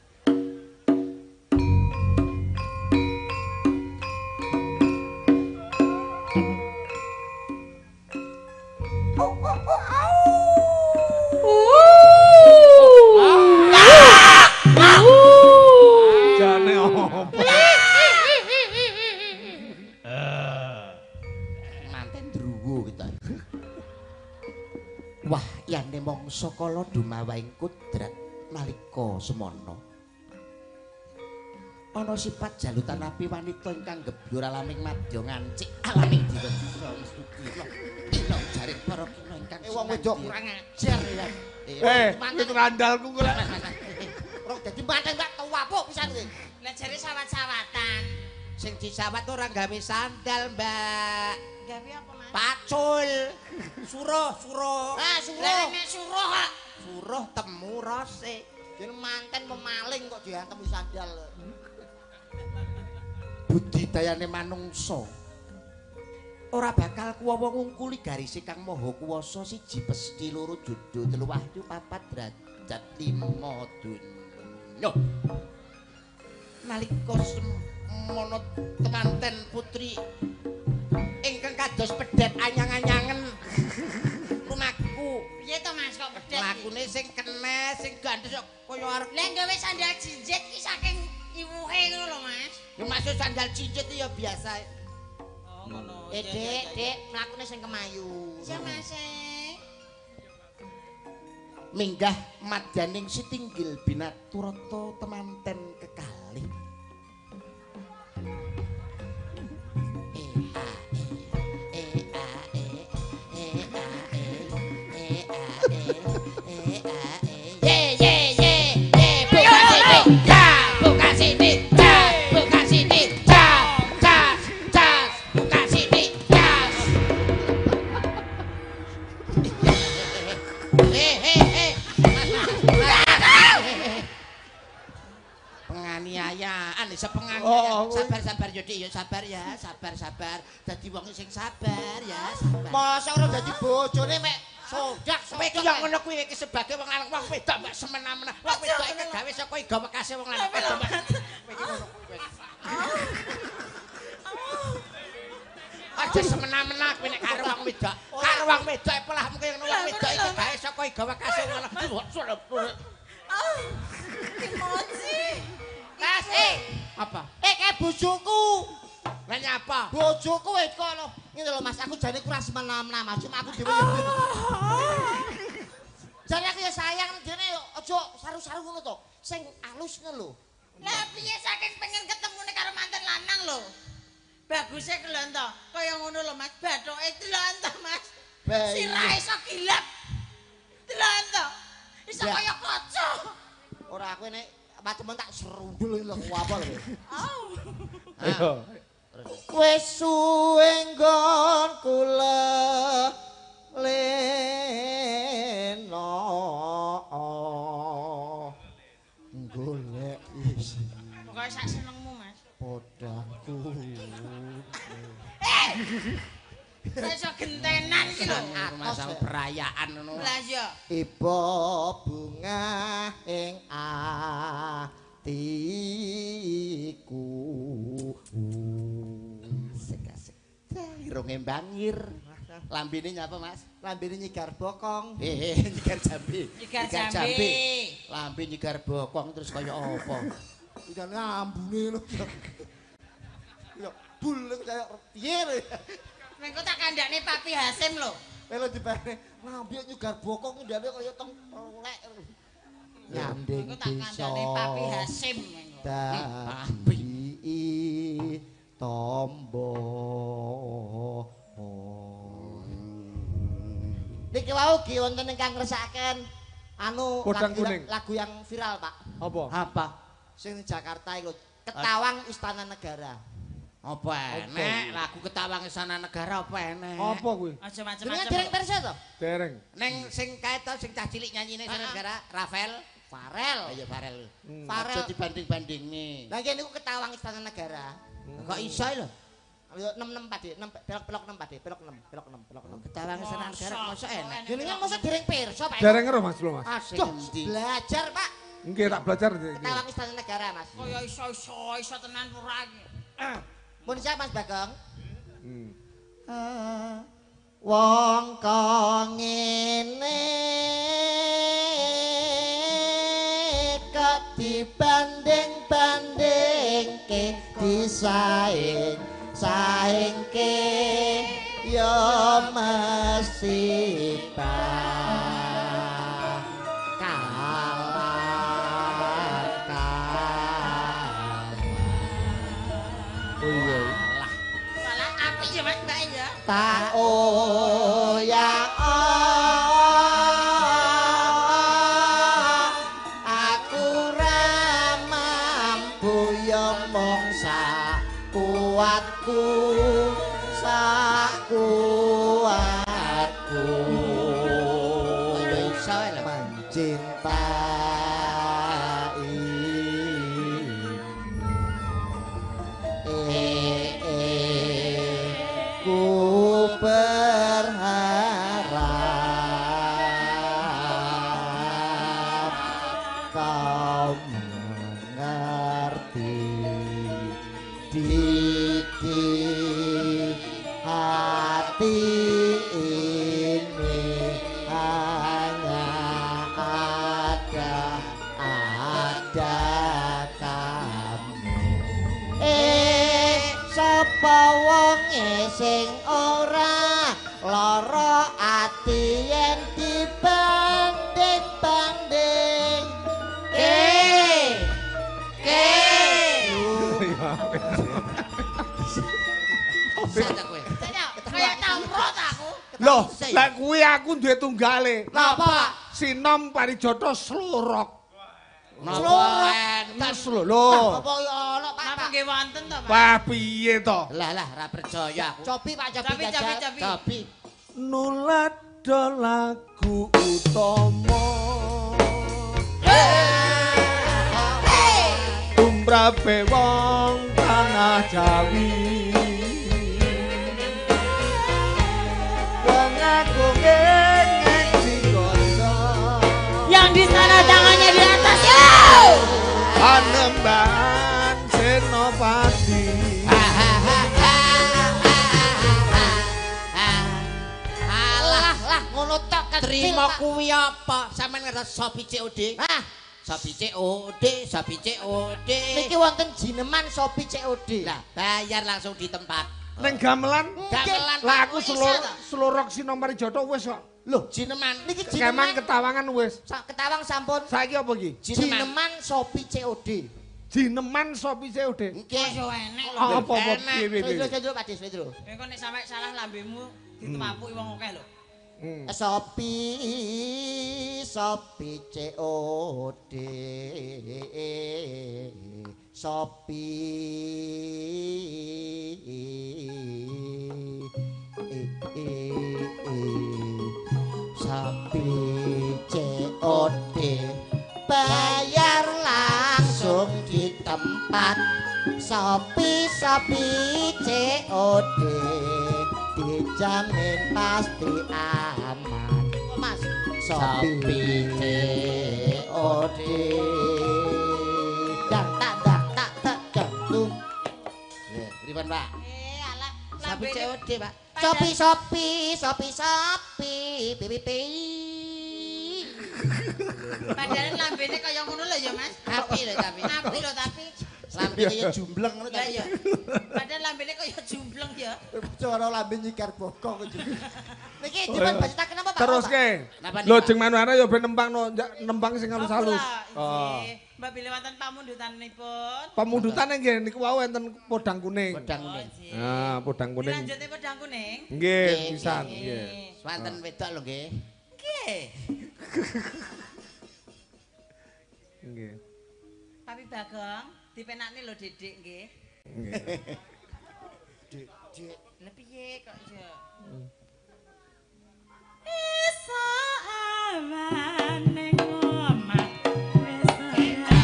Jane apa? Manten druwo kita. Wah, yane mangsa kala dumawaing kudrat nalika semana. Ana sifat jalutan api wanita ingkang gebyur alaming madya ngancik alaming diwedya stuti. Ila jaring para kina ingkang Eh wong wedok kurang ajar ya. Eh, itu randalku kok. Rong dadi manten gak tau apa pisan iki. Lah jare sawat-sawatan. Sing disawat ora gawe sandal, Mbak. Gawe apa Mas? Pacul. Suruh, suruh. Ah, Lah suruh. nek suruh kok. Suruh temu rose. Yen manten pemaling kok diantemi sandal. Budidayane manungsa ora bakal kuwawa ngungkuli garis kang maha kuwasa siji pesthi loro judha telu wahyu papat derajat adat lima donya. Nalika semono temanten putri ingkang kados pedhet anyang-anyangen lumaku. Piye to Mas kok pedhet? Lakune sing kenes, sing gandhes kaya arep. Lah gawe sandal jinjit ki saking iwuhe ngono lho Mas. Ya maksud sandal jinjit ya biasa. Oh ngono. Eh Dik, Dik, mlakune sing kemayu. Iya Mas. Minggah madyaning Sitinggil Binaturata temanten kekalih. Penganiayaan, sepenganiayaan. Sabar-sabar yo Dik, yo sabar ya, sabar-sabar. Dadi wong sing sabar ya, sabar. Masa ora dadi bojone mek sodak Kowe iki yo ngono kuwi iki sebagai wong lanang wong wedok mbak semena-mena. Wong wedok iki gawe saka iga wekase wong lanang. Kowe iki ngono kuwi. Aja semena-mena kowe nek karo wong wedok. Karo wong wedok pelahmu kaya ngono wong wedok iki gawe saka iga wekase wong lanang. Emosi. Mas, eh, apa? Eh kayak bojoku. Lah nyapa? Bojoku wis kono. Ngene lho Mas, aku jane kurang semena-mena Mas, cuma aku dhewe yo. Jane aku ya sayang jane aja saru-saru ngono to. Sing alus ngono lho. Lah piye saking pengen ketemune karo mantan lanang lho. Baguse kelon to. Kaya ngono lho Mas, bathoke delon to Mas. Sirahe iso gilap. Delon to. Iso kaya kaca. Ora aku nek macem tak serundul lho apa lho. Oh. Ayo. Wis suwe nggon kula leno golek wis Pokoke sak senengmu Mas. podangku. Eh! Iso gentenan iki lho. Masalah perayaan ngono. Lah iya. Iba bunga ing atiku. Asik-asik. Irunge bangir. Lambene nyapa, Mas? Lambene nyigar bokong. Eh, nyigar jambe. Nyigar jambe. Lambe nyigar bokong terus kaya apa? Udah ngambune lho. Ya bul kaya piye lho. Mengko tak kandhane Papi Hasim lho. Melo dibane lambe nyigar bokong ndane kaya tengklek. Nyanding Mengko tak kandhane Papi Hasim mengko. Dadi tombo. Niki wau ki wonten ingkang ngresakaken anu Kodang lagu, kuning. lagu yang viral, Pak. Apa? Apa? Sing di Jakarta iku Ketawang Istana Negara. Apa enek lagu Ketawang Istana Negara apa enek? Apa kuwi? Aja Jenenge macem-macem. dereng perso to? Dereng. Neng sing kae to sing cah cilik nyanyine Istana Negara, Rafael Farel. Ayo Farel. Hmm. Farel. Aja dibanding-bandingne. Lah iki niku Ketawang Istana Negara. Kok iso lho? Ayo enam enam Pak Dik, enam pelok pelok enam Pak Dik, pelok enam, pelok enam, pelok enam. Ketawang Istana Negara mosok enek. Jenenge mosok dereng perso, Pak. Dereng ero Mas, lho Mas. Aduh, Endi? belajar, Pak. Nggih tak belajar iki. Ketawang Istana Negara, Mas. Kaya iso-iso iso tenan ora iki. Mun siapa Mas Bagong? Hmm. Ah, wong kok ngene kok dibanding-bandingke disaing saingke ya mesti kalah kalah. Oh iya. Malah apik ya Mas Mbak ya. Tak oyak aku ra mampu ya mung sak kuatku sak kuatku Iso lho. mencintai eh, eh, ku berharap hati di di hati ini hanya ada ada kamu eh sapa wonge sing ora lara ati yen dibanding-banding eh Sada kowe. Kaya tamprot aku. Loh, lah kuwi aku duwe tunggale. Napa? Sinom Parijata Slorok. Napa? Mas lho. Lho. Apa ya ana Pak? Napa nggih wonten to, Pak? Wah, piye to? Lah lah ra percaya aku. Cobi Pak Cobi Cobi, jajal. cobi, cobi. Cobi. Nulada lagu utama. Tumrape wong tanah Jawi. Wong aku ngengeng digondo. Yang di sana tangannya di atas ya. Panembahan Senopati. Alah lah Ngono tok kan. terima kuwi apa? Sampeyan ngerti Sopi C O D? Hah, Sopi C O D, Sopi C O D. niki wonten jineman Sopi C O D. Lah, bayar langsung di tempat. Ning gamelan Gamelan lah aku Pak, selur wis ta? selurok Sinom Parijata wis kok. Loh, jineman. Niki Kemang jineman Ketawangan wis. Sa- Ketawang sampun. Saiki apa iki? Jineman. Jineman Sopi C O D. Jineman Sopi C O D. Nggih. Yo enek lho. Oh, apa apa Enak. piye piye. Pedro piye. Pedro Pak Dis Pedro. Engko nek sampe salah lambemu ditepapuki wong akeh lho. Hmm. Sopi Sopi C O D. Sopi eh, eh, eh. Sopi C O D bayar langsung di tempat. Sopi Sopi C O D dijamin pasti aman. Oh, Mas, Sopi C O D dak tak dak tak tak jantung. Nggih, pripun, Pak? Eh alah Sopi C O D, Pak. Sopi Sopi Sopi Sopi pi pi pi. Padahal lambene kaya ngono lho ya, Mas. Api lho tapi. Api lho tapi. Lambe kaya jumbleng ngono Lah tapi. ya. Padahal lambene kaya jumbleng ya. Cara lambe nyikar bokong niki dipun bacetaken apa Pak? Terus ke. Napa nih, Lho Pak? jeng manukane ya ben nembang no, njak- nembang sing halus-halus. Oh. Nggih. Mbak bilih wonten pamundutanipun. Pemundutane nggih niku wau enten podang kuning. Pedang Oh, kuning. nggih. Ah, podang kuning. Dilanjutne pedang kuning. Nggih, Nggih, pisan, nggih. nggih. Swanten wedok lho nggih. Nggih. Nggih. Tapi Bagong dipenakne lho Dedek nggih. Nggih. Lah piye kok iso? Iso awan ning omah wis ora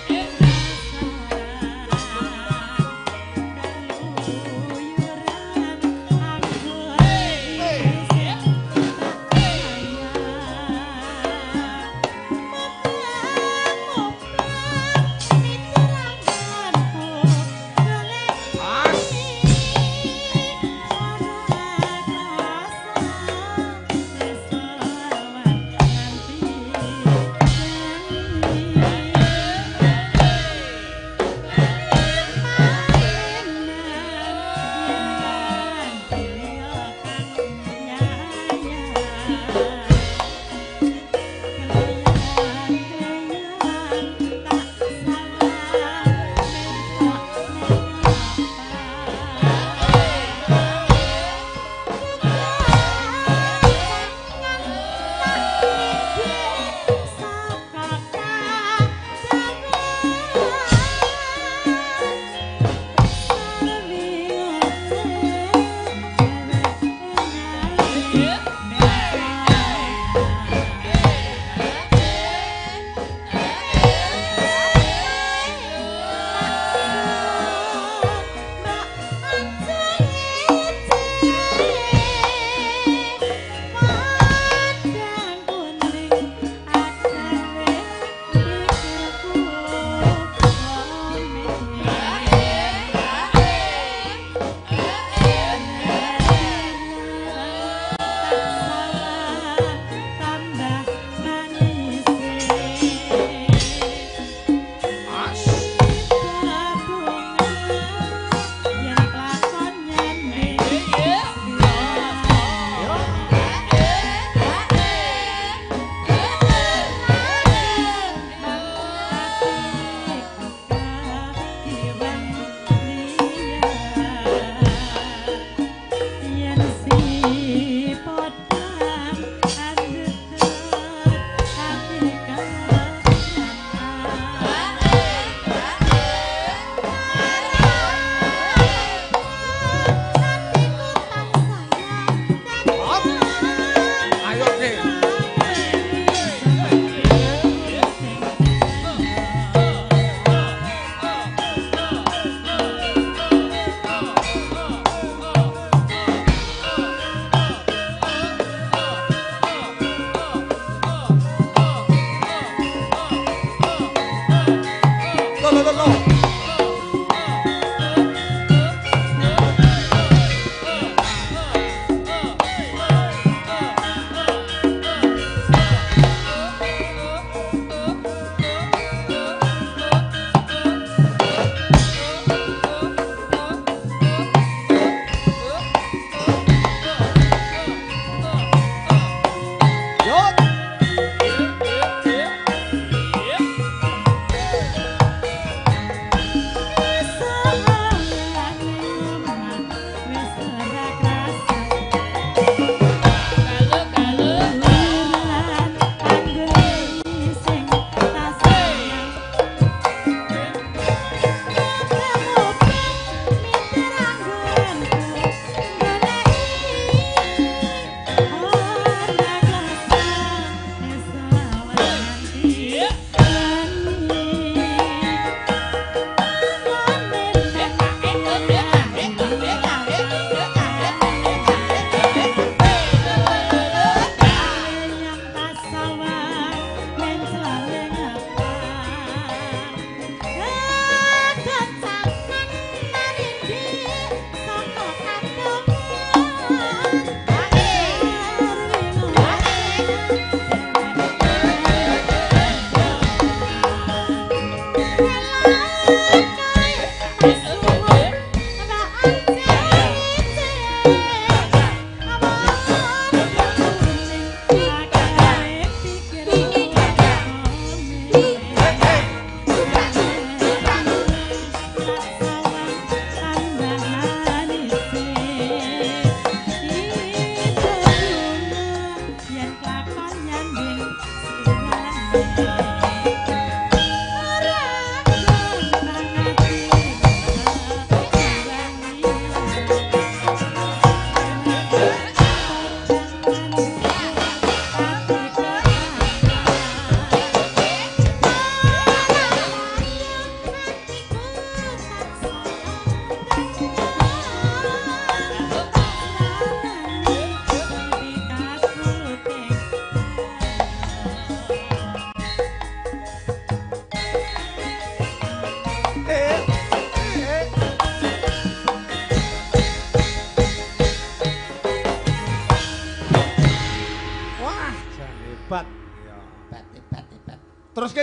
kaluyuran aku Thank you.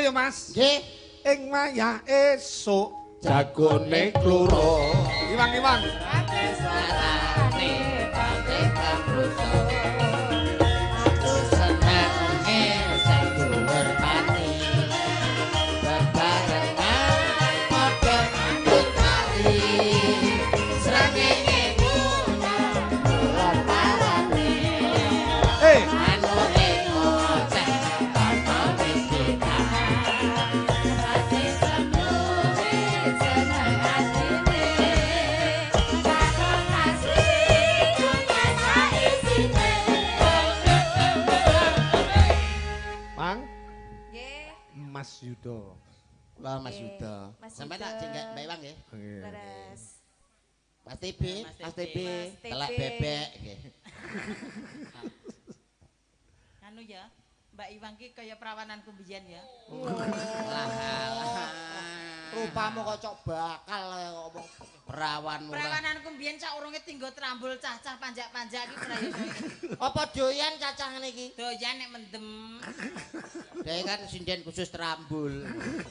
ya Mas. Nggih. Ing wayah esuk jagone kloro. Iwang-iwang. Mas Yudo. Kula Mas Yudo. Sampai tak jenggak Mbak Iwang nggih. Leres. Mas T B, Mas T B, telak bebek nggih. Anu ya, Mbak Iwang ki kaya perawananku mbiyen ya. Rupamu kok cok bakal ngomong perawanmu. Perawananku mbiyen sak urunge tinggo trambul cah-cah panjak-panjak iki prayoso iki. Apa doyan cacah ngene iki? Doyan nek mendem. Dhewe kan sinden khusus trambul.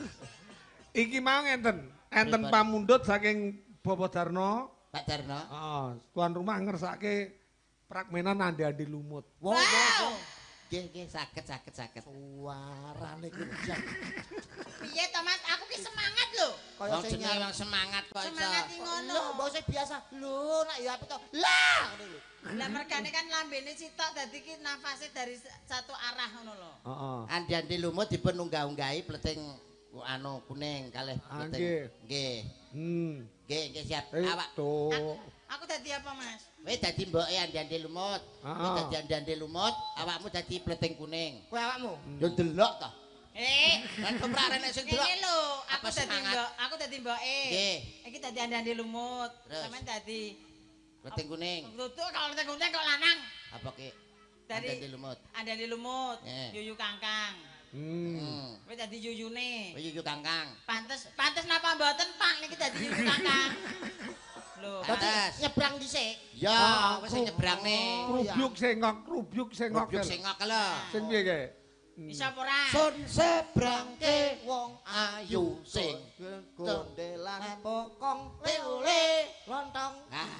Iki mau ngenten, enten pamundhut saking Bapak Darno. Pak Darno. Heeh, tuan rumah ngersake pragmenan andi-andi lumut. Wow. Nggih, nggih, saged, saged, saged. Suarane ki jan. Piye to Mas, aku ki semangat lho. Kaya Wong sing jenenge wong semangat kok iso. Semangat iki ngono. Lho, mbok sing biasa. Lho, nak ya apa to? Lah, ngono lho. Lah mergane kan lambene sitok dadi ki nafase dari satu arah ngono lho. Heeh. Andi-andi lumut dipun unggah-unggahi pleting anu kuning kalih pleting. Nggih. Hmm. Nggih, nggih siap. Eh, Awak. tuh. Aku dadi apa Mas? Kowe dadi mboke andi-andi lumut. Kowe dadi andi-andi lumut, awakmu dadi pleting kuning. Kowe awakmu. Yo delok to. Eh, Kan kepraren nek sing delok. ngene lho, aku Apa dadi semangat? mbok, aku dadi mboke. Nggih. Iki dadi andi-andi lumut. Terus? Sampeyan dadi Pleting kuning. tutuk kalau pleting kuning kok lanang. Apa ki? Dari Andi-andi lumut. andi-andi lumut, Eh. yuyu kangkang. Hmm. Hmm. Kowe dadi yuyune. Kowe yuyu kangkang. Pantes, pantes napa mboten Pak niki dadi yuyu kangkang. Lho, Pantes. Nyebrang dhisik. Ya, wis nyebrang nih. Rubyuk sengok, rubyuk sengok. Rubyuk sengok lho. Sing piye kae? iso apa ora? Sun sebrangke wong ayu sing Gondelan pokong leole lontong. Ah.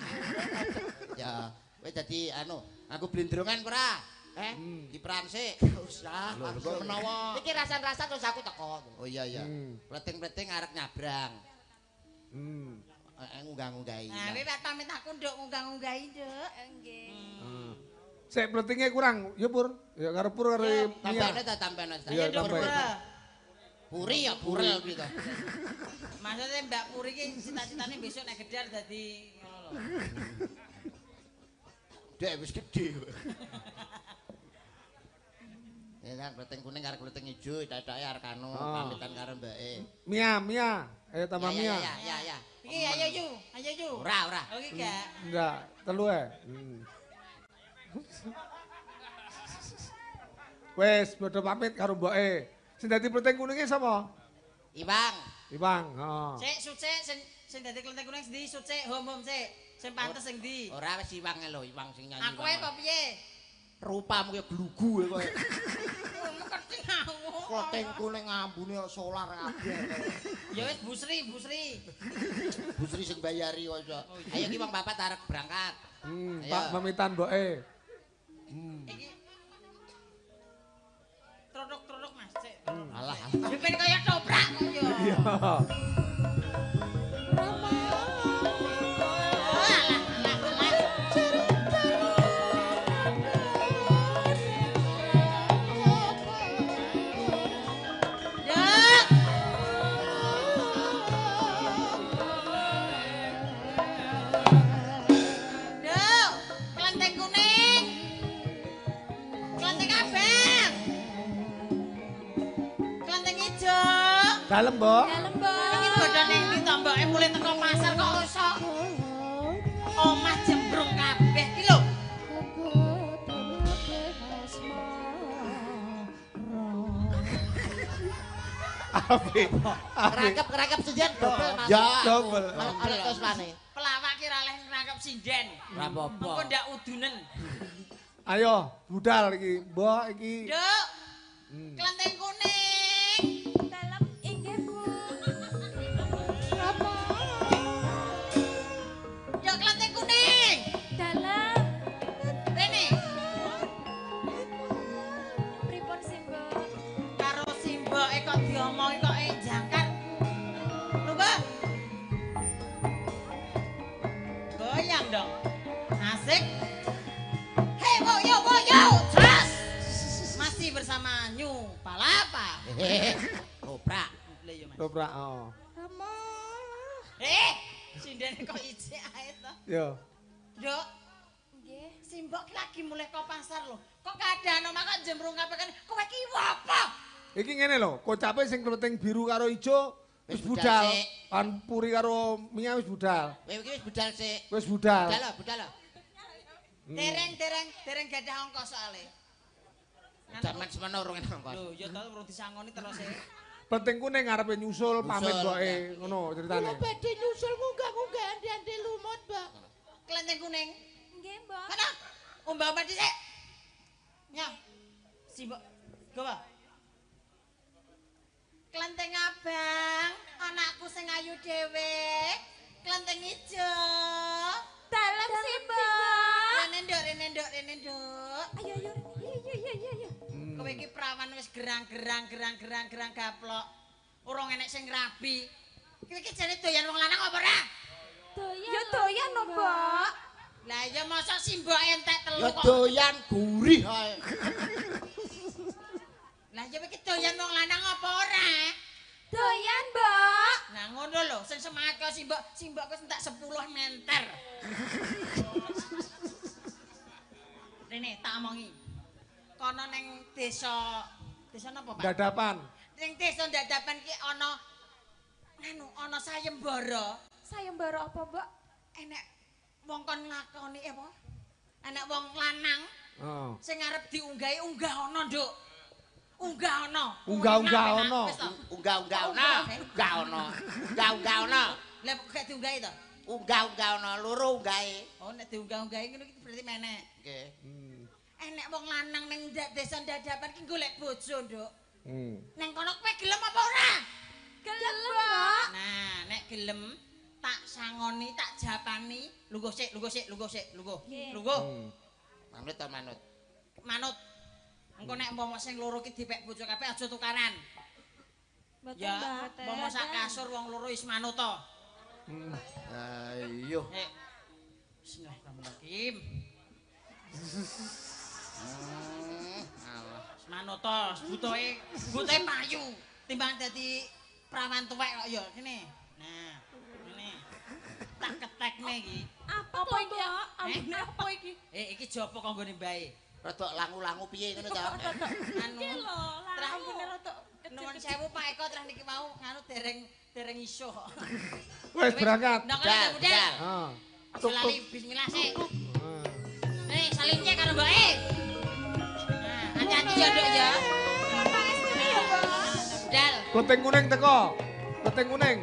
Ya, kowe dadi anu, aku blindrongan ora? Eh, diperan sik. Usah. Lho, kok menawa. Iki rasan-rasan terus aku teko. Oh iya iya. Pleting-pleting arek nyabrang. Hmm. Eh, ngunggah-ngunggahi. Nah, kowe wis pamit aku nduk ngunggah-ngunggahi nduk. Nggih. Sik pletinge kurang, ya Pur. Ya karo Pur karo Mia. Tambahane ta tambahane. Iya, Nduk tambah. pura. Puri ya purel gitu. Maksudnya Mbak Puri ki cita-citane besok nek gedar dadi ngono lho. Dek wis gedhe. Ya kan pleting kuning karo pleting ijo, cacake arek anu pamitan karo mbake. Mia, Mia. Ayo tambah Ya Mia. ya ya ya. Iki ayo yu, ayo yu. Ora ora. Oh iki gak. Enggak, telu ae. Hmm. Wes, padha pamit karo mboke. Sing dadi pleting kuninge sapa? Iwang. Iwang, heeh. Sik suce sing sing dadi kelenteng kuning ndi suce hom-hom sik. Sing pantes sing ndi? Ora wis Iwang lho, Iwang sing nyanyi. Aku ae apa piye? Rupamu kaya glugu kowe. Ngerti aku. Kloteng kuning ambune solar kabeh. Ya wis busri, busri. Busri sing bayari kok iso. Ayo ki wong papat arek berangkat. Hmm, Ayo. Pak pamitan mboke. Iki Trodok-trodok Mas, sik. Alah. Ya ben kaya toprak kok ya. Iya. Duk, kelenteng kuning. Kelenteng abang. Kelenteng ijo. Dalem, Mbok. Dalem, Mbok. Iki bodone iki to mboke mulai teko pasar kok iso. Omah jembrung kabeh iki lho. Api. Kerakep-kerakep sejen dobel Mas. Ya. Dobel. Arek Kusmane. Pelawak ki ra leh ngrangkep sinden. Ora apa-apa. Engko ndak udunen. Ayo, budal iki. Mbok iki. Duk. Kelenteng kuning. Asik. Hei, woyo, woyo, terus. Masih bersama New Palapa. Koprak. Lah yo, Mas. Dobrak, oh. Eh, sindene kok ijek ae to. Yo. Nduk. Nggih. Simbok ki lagi mulai kok pasar lho. Kok kadang omah kok jembrung kabeh kan kowe ki apa? Iki ngene lho, kocape sing kleting biru karo ijo wis Wis budal, budal. Sik. Pan puri karo Mia wis budal. Kowe iki wis budal sik. Wis budal. Budal lho, budal lho. Dereng, dereng, dereng gadah ongkos soalé. Jaman semono urung enak kok. Lho, ya to urung disangoni terus e. Penting ku ning ngarepe nyusul pamit Nyusul, boke ya. ngono ceritane. Badhe nyusul munggah-munggah andi-andi lumut, Mbak. Kelenteng kuning. Nggih, Mbak. Mana? Umbah-umbah dhisik. Nyam. Simbok. Gawa. Kelenteng abang, anakku sing ayu dhewe. Kelenteng ijo. Dalem sih, Mbak. Rene nduk, rene nduk, rene nduk. Ayo, ayo, iya, iya, iya, iya, iya. Kowe iki prawan wis gerang-gerang gerang-gerang gerang gaplok. Urung enek sing rabi. Kowe iki jane doyan wong lanang apa ora? Doyan. Ya doyan, no, Mbak. Lah ya masa simbok entek telu Ya kok. doyan gurih ae. Lah ya iki doyan wong lanang apa ora? Doyan, Mbak. Nah ngono lho, sing semangat kok simbok, simbok wis entek sepuluh menter. Rene tak omongi. Kono ning desa desa napa, Pak? Dadapan. Ning desa Dadapan ki ana anu ana sayembara. Sayembara apa, Mbak? Enek wong kon nglakoni apa? Enek wong lanang Oh. sing arep diunggahi unggah ana, Nduk. Unggah ana. Unggah-unggah ana. Wis to. Unggah-unggah ono. Unggah ono. Unggah-unggah ono. Lah kok gak diunggahi to? Unggah-unggah ono, loro unggahe. Oh nek diunggah-unggahi ngono iki berarti menek. Nggih. Hmm. Enek wong lanang ning da- desa Dadapan ki golek bojo, Nduk. Hmm. Neng kono kowe gelem apa ora? Gelem, Mbak. Nah, nek gelem tak sangoni, tak japani. Lungguh sik, lungguh sik, lungguh sik, lungguh. Nggih. Lungguh. Hmm. Manut to manut. Manut. Engko nek umpama sing loro ki dipek bojo kabeh aja tukaran. Mboten, Ya, Mbak. umpama sak kasur wong loro wis manut to. Hmm. Ayo. Nek Bismillahirrahmanirrahim. Hmm, alah. Manut to, butuhe butuhe payu timbang dadi prawan tuwek kok ya kene. Nah, ngene. Tak ketekne iki. Apa iki, Mbak? Ambune apa iki? Eh iki jopo kanggone mbae. Rada langu-langu piye ngono to? Anu. Iki lho, Terus ambune rada nuwun sewu Pak Eko terus niki mau nganu dereng dereng iso kok. Wis berangkat. Ndok Budal, budal. budal. Ah. Aja lali bismillah sik. Ah. Nih salimnya karo mbake. Nah, hati-hati ya, Nduk ya. pangestune ya, Mbak. Budal. Kleting kuning teko. Kleting kuning.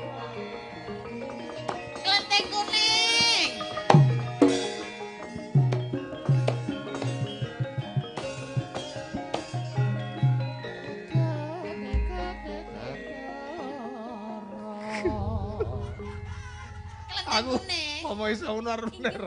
Klenteng kuning. Klenteng Aku kuning. ngomong iso unar bener.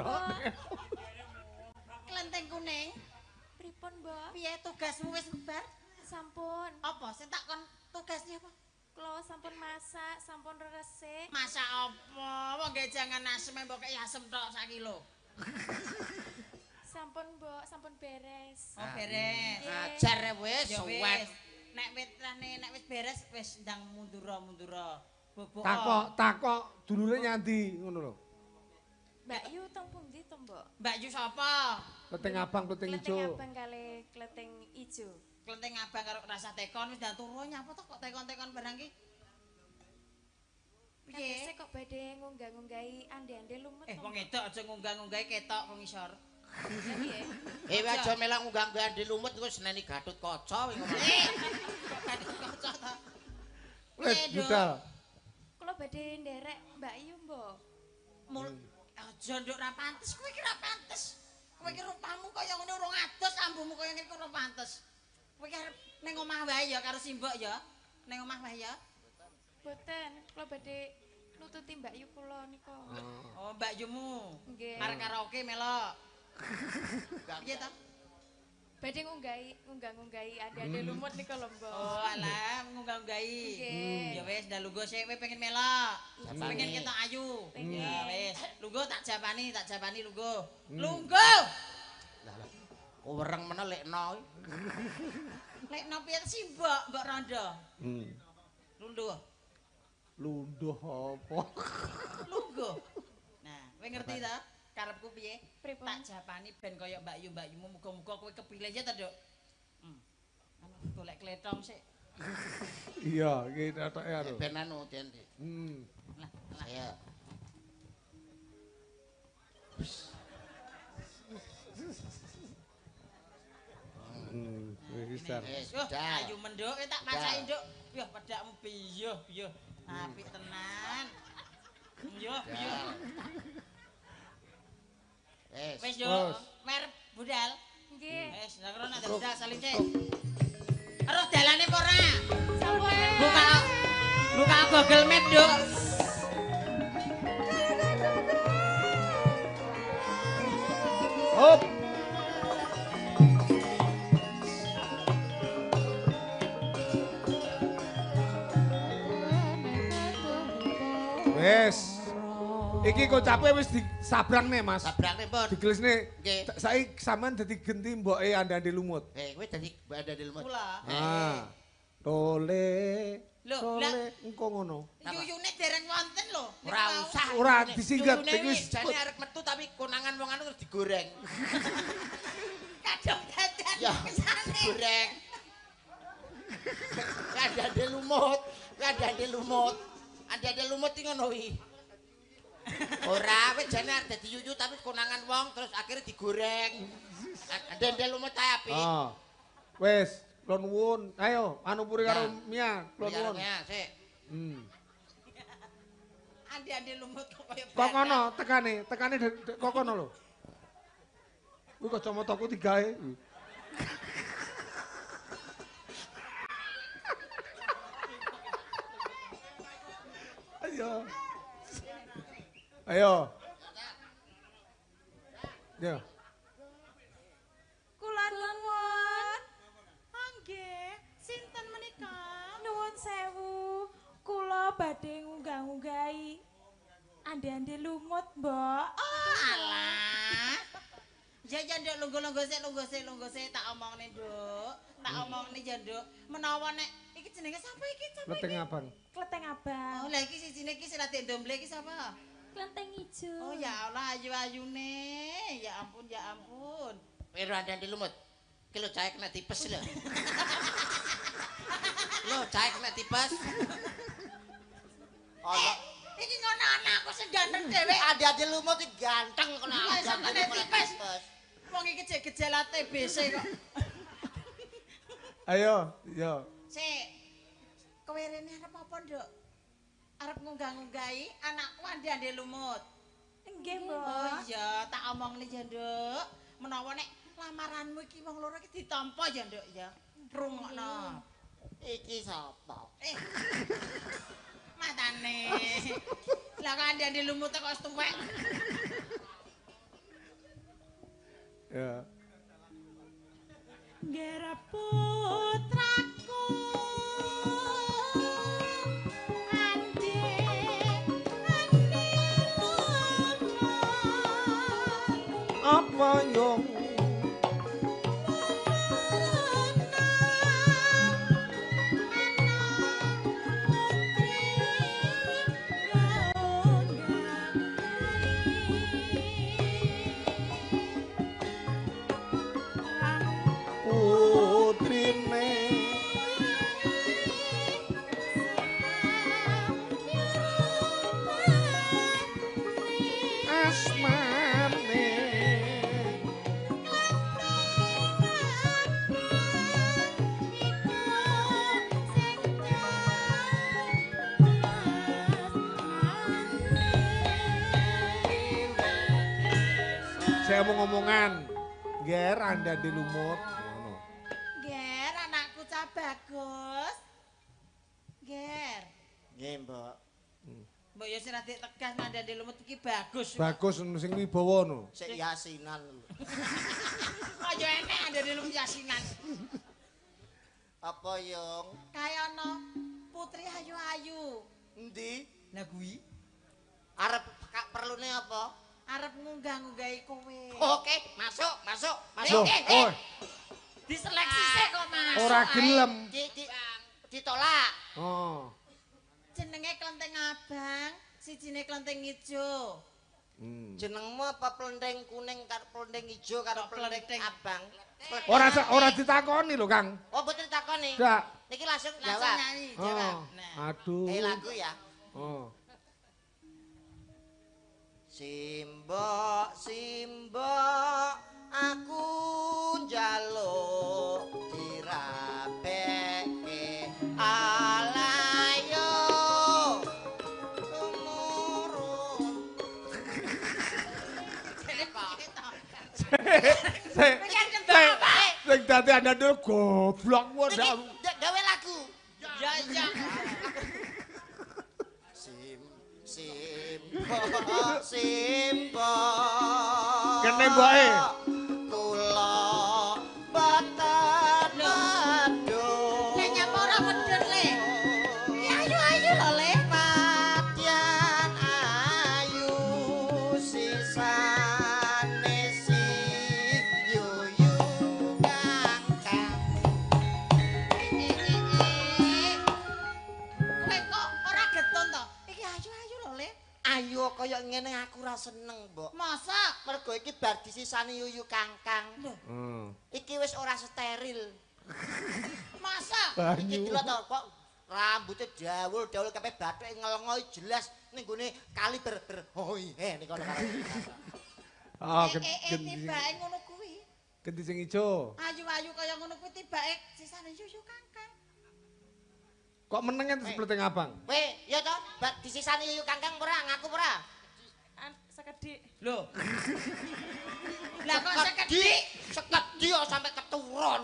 Klenteng kuning. Pripun, Mbak? Piye tugasmu wis bar? Sampun. Apa sing tak kon tugasnya apa? Kula sampun masak, sampun resik. Masak apa? Wong nggih jangan asem mbok kei asem tok sak kilo. Sampun, Mbak, sampun beres. Oh beres. Ajar e wis Ya suwen. wis. Nek wis nek wis beres wis ndang mundura-mundura. Bobok. Takok, takok dulure nyanti ngono lho. Mbak Yu teng pundi to, Mbak? Mbak Yu sapa? Kleting abang, kleting Kleteng ijo. abang kali kleteng ijo. Klenteng abang karo rasa tekon wis ndang turu nyapa to kok tekon-tekon barang ki? Kadese Piye? kok badhe ngunggah-ngunggahi ande-ande lumut. Eh to, wong Mbak? edok aja ngunggah-ngunggahi ketok wong isor. Ya, piye? Eh aja melok unggah-unggah di lumut iku seneni Gatut Kaca wingi ngomong. Eh, kok kadung kocok to. Wis Piye, Nduk? budal. Kula badhe nderek Mbak Yu, Mbak. Mul aja nduk ra pantes, kowe iki ra pantes. Kowe iki rupamu kaya ngene urung adus, ambumu kaya ngene kok ora pantes. Kowe iki arep ning omah wae ya karo simbok ya. Ning omah wae ya. Boten, kula badhe nututi Mbak Yu kula nika. Oh, Mbak Yumu. Nggih. Arek karaoke melok. Piye to? Badhe ngunggahi ngunggah-ngunggahi ade-ade lumut nika lho, Mbok. Oh, alah ngunggah-unggahi. Nggih. Ya wis, ndak lungguh sik kowe pengen melok. Japani. Pengen ketok ayu. Pengen. Ya wis, lungguh tak japani, tak japani lungguh. Lungguh. Lah lah. Kuwereng meneh lekno. Lek nopi sih Mbok, Mbok Rondo. Hmm. Lungguh. Lunduh apa? Lungguh. Nah, kowe ngerti ta? Karepku piye? Pripun? Tak japani ben kaya Mbak Yu, Mbak Yumu muga-muga kowe kepilih ya ta, Dok. Hmm. Anu golek kletong sik. Iya, iki toke aro. Ben anu Den. Hmm. Lah, lah. Saya Hmm, wis tar. wis Yo, budal. ayu menduk kowe tak masaki, Dok. Yo, pedakmu piyo, piyo. Apik tenan. Yo, piyo. Wis. Wis yo, Wes. merep budal. Nggih. Wis, nek ora nek budal saling cek. Terus dalane apa ora? Sampun. Buka buka Google Map, Dok. Hop. Wes. Iki kocape wis disabrangne, Mas. Tabrak pun. Digelisne. Nggih. Saiki sampean dadi genti mboke ande-ande lumut. Eh, kowe dadi ada di lumut. Kula. Ah. Tole. Loh, Tole engko ngono. Yuyune dereng wonten lho. Niku Ora mau. usah. Ora disingkat, Yuyune iki wis wis- jane arek metu tapi konangan wong anu terus digoreng. Kadang dadan Ya, kesane. digoreng. Ada di lumut, ada di lumut. Ada di lumut iki ngono wi. Ora, wis jane arep dadi yuyu tapi konangan wong terus akhirnya digoreng. Ada di lumut ae apik. Ah. Wes, kula nuwun. Ayo, anu puri karo Nah. Mia, kula nuwun. Ya, sik. Hmm. Andi-andi lumut kok kaya Kok kono tekane, tekane de- de- kok kono lho. Kuwi kacamataku digawe. Ayo. Ayo. Ya. Kula nuwun. Ah nggih, sinten menika? Nuwun sewu. Kula badhe ngunggah-unggahi ande-ande lumut, Mbok. Oh, alah. Ya ya Nduk, lungguh-lungguh sik, lungguh sik, lungguh sik tak omongne, Nduk. Tak omongne ya, Nduk. Menawa nek iki jenenge sapa iki? Sapa Leteng iki? abang. Kletheng abang. Oh, lah iki sijine iki sing rada ndomble iki sapa? Kletheng ijo. Oh, ya Allah, ayu-ayune. Ya ampun, ya ampun. Pero ada di lumut. Ki lo cahe kena tipes lho. Lo cahe kena tipes. Ana Iki ngono anakku sing ganteng dhewe. ade-ade lumut iki ganteng kena Iya, ade-ade sampeyan lumut tipes. tipes. Wong iki jek gejala T B C kok. Ayo, yo. Sik. Kowe rene arep apa, Nduk? Arep ngunggah-ngunggahi anakku ande-ande lumut. Nggih, Oh Mbok. iya, tak omongne ya, Nduk. Menawa nek lamaranmu iki wong loro iki ditampa ya, Nduk ya. Rungokno. Iki sapa? Eh. Matane. Lah kok ande-ande lumut kok wis tuwek. Ya. Ngera putraku. Andi, andi lumut. Apa yung putrine asmane saya mau ngomongan ger anda di lumut ngono. Ger, anakku cah bagus. Ger. Nggih, Mbok. Mbok ya sing rada tegas ngandani lumut iki bagus. Bagus sing wibawa no. Sik yasinan. Kaya enek ngandani lumut yasinan. Apa Yung? Kaya ana putri ayu-ayu. Endi? Lah kuwi Arep perlune apa? arep ngunggah-ngunggahi kowe. Oke, masuk, masuk, Loh, masuk. oh, Diseleksi sih kok Mas. ora gelem. Di, di, ditolak. Oh. Jenenge klenteng abang, sijine klenteng ijo. Hmm. Jenengmu apa plendeng kuning karo plendeng ijo karo plendeng Plendeng. abang? Ora ora ditakoni lho, Kang. Oh, mboten takoni. Ndak. Niki langsung Langsung jawab. nyanyi, jawab. Oh. Nah. Aduh. Eh lagu ya. Oh. Simbok, simbok, aku njaluk dirabeke alayo tumurun. Sing sing dadi ana dul goblok wae Niki da- gawe lagu. Ya ya. Sim, simbok, simbok. Kene mboke. Kula boten medhun. Nek nyapa ora medhun le. Ya ayu-ayu lho le. Padyan ayu sisane si yuyu kangkang. Kowe kok ora getun to? Iki ayu-ayu lho le. Ayu kaya ngene aku ora seneng, Mbok. Masa? Mergo iki bar disisani yuyu kangkang. Hmm. Iki wis ora steril. Masa? Iki Banyu. delok to kok rambutnya dawul-dawul kabeh bathuke ngelongoy jelas ning gone kali ber ber hoi he niku lho. Oh, Eh, eh, eh, gendi tibake ngono kuwi. gendi sing ijo. Ayu-ayu kaya ngono kuwi tibake sisane yuyu kangkang. Kok meneng ente sepleting abang? Kowe ya to bar disisani yuyu kangkang ora ngaku ora? An sekedik. Lho. Lah kok Sekedhi, sekedhik? sekedhi kok sampe keturun.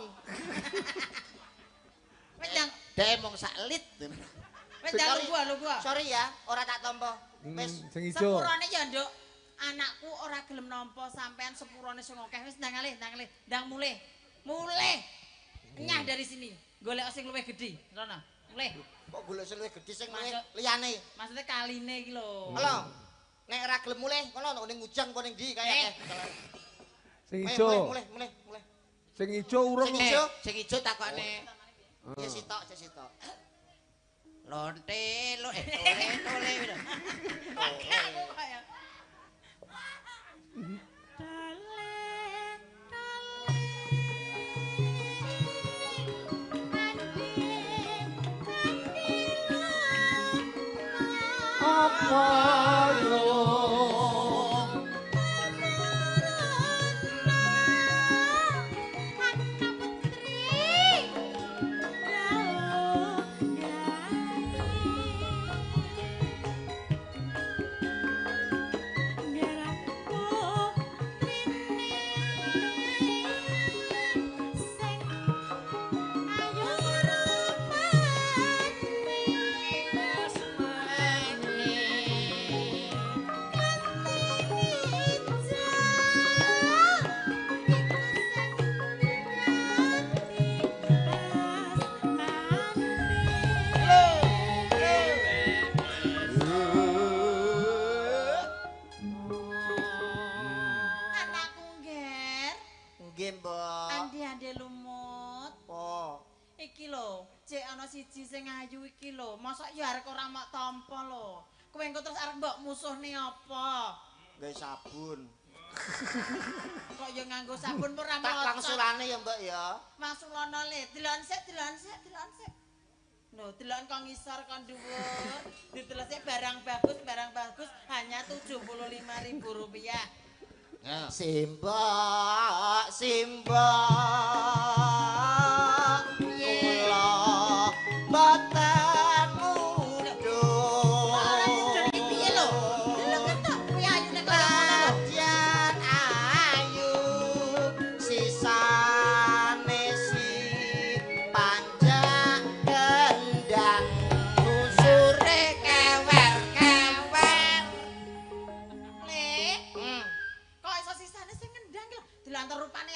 Wis ndang, Dek mung sak lit. wis ndang lu gua lu gua. Sorry ya, ora tak tampa. Wis Hmm, sing ijo. Sepurane ya, Nduk. Anakku ora gelem nampa sampean sepurane sing akeh. Wis ndang alih, ndang alih. Ndang mulih. Mulih. Nyah dari sini. Golek sing luwih gedhi. Sono. Mulih. kok golek sing luwih gedhi sing Masuk. liyane. Maksudnya kaline iki lho. Halo. Nek ora gelem mulih kono ning Ujang apa ning ndi kaya. Sing Mulih, ijo. mulih, mulih, mulih. Sing ijo urung. Sing ijo, sing ijo takokne. Oh. Ya sitok, ya sitok. Lonte, lo eh tole tole gitu. Aku kaya Apa yo? anakku ngger. Nggih, Mbok. Andi-andi lumut. Apa? Iki lho, cek ana siji sing ayu iki lho. Mosok ya arek ora mak tampa lho. Kowe engko terus arek mbok musuhne apa? Nggawe sabun. Kok ya nganggo sabun ora Tak mocot. langsulane ya, Mbok ya. Mangsulana le, delon sik, delon sik, delon sik. Lho, delon kok ngisor kok dhuwur. Ditelok sik barang bagus, barang bagus hanya tujuh puluh lima ribu rupiah. Ya. Simbok, simbok. Kula boten mudhun. Ora mudhun iki piye lho? Delok ketok kuwi ayune kaya ngono lho. Padyan ayu sisane si panjang gendang usure kewer-kewer.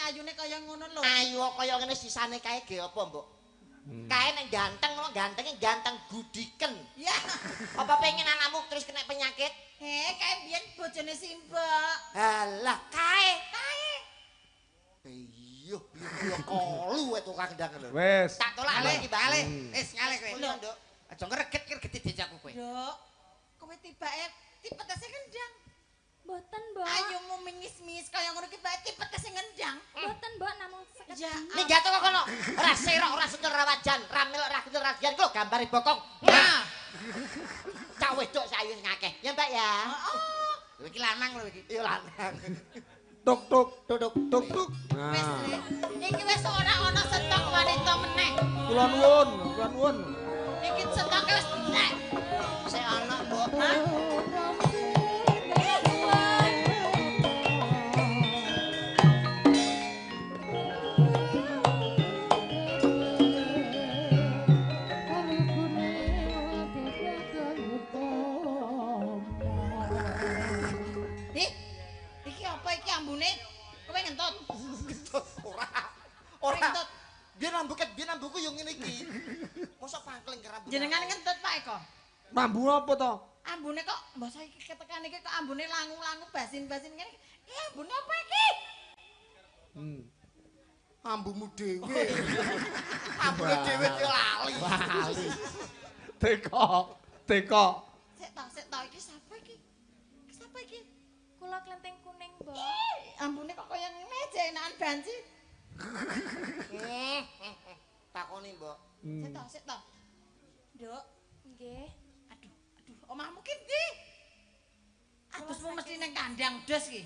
ayune kaya ngono lho. Ayu kaya ngene sisane kae ge apa, Mbok? Kae nek ganteng ngono gantenge ganteng gudiken. Ya. Apa pengen anakmu terus kena penyakit? He, kae biyen bojone Simbok. Halah, kae, kae. Iya, piye kolu wae tukang ndang lho. Wes. Tak tolak Ale ale iki bale. Wis ngale kowe. Lho, Nduk. Aja ngreget ngregeti dejaku kowe. Dok, kowe tibake tipetese kendang. Mboten, Mbok. Ayumu mingis-mingis kaya ngono ki bae tipetese ngendang. Mboten, Mbok, namung sekedhik. Ya, Minggat kok kono. Ora serok, ora sentul rawajan, ramil ora gentul radian kok gambare bokong. Nah. Cah wedok sayu sing akeh. Ya, Mbak ya. oh, Lho iki lanang lho iki. Iya lanang. Tuk tuk Duduk. tuk tuk. wis Nah. Le. Iki wis ora ana stok wanita meneh. Kula nuwun, kula nuwun. Iki stoke wis entek. Sik ana, Mbok. Ih, iki apa iki ambune? Kowe ngentut. Ora. Kowe Ora. ngentut. Biar rambuket, biar rambuku yo ngene iki. Mosok pangkling ke rambu. Jenengan ngentut Pak Eko. Mambu apa to? Ambune kok mbok saiki ketekan iki kok ambune langu-langu basin-basin ngene. Eh ambune apa iki? Hmm. Ambumu dhewe. Ambune dhewe ki lali. Lali. Teko, teko. Sik to, sik to iki sapa iki? Iki sapa iki? Kula klenteng kuning, Mbok. Ih, ambune kok kaya ngene jenakan banci. Takoni, Mbok. Sik to, sik to. Nduk, Nggih. aduh, aduh, omahmu ki ndi? Adusmu mesti ning kandang dos ki.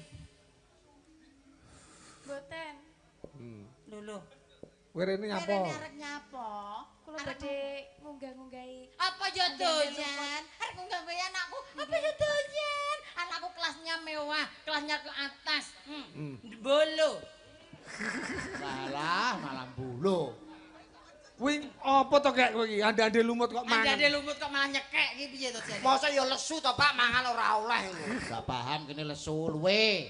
Mboten. Hmm. Lho lho. Kowe rene nyapa? Rene arek nyapa? Kula Arek badhe ngunggah-ngunggahi. apa yo doyan? Arek nggawe anakku, apa yo doyan? Anakku kelasnya mewah, kelasnya ke atas. Hmm. Hmm. Bolo. Salah malam bulu. Kuwi apa to kek kowe iki? Ande-ande lumut kok mangan. Andane lumut kok malah nyekek iki piye to jane? Masa yo lesu to, Pak, mangan ora oleh lho. Gak paham kene lesu luwe.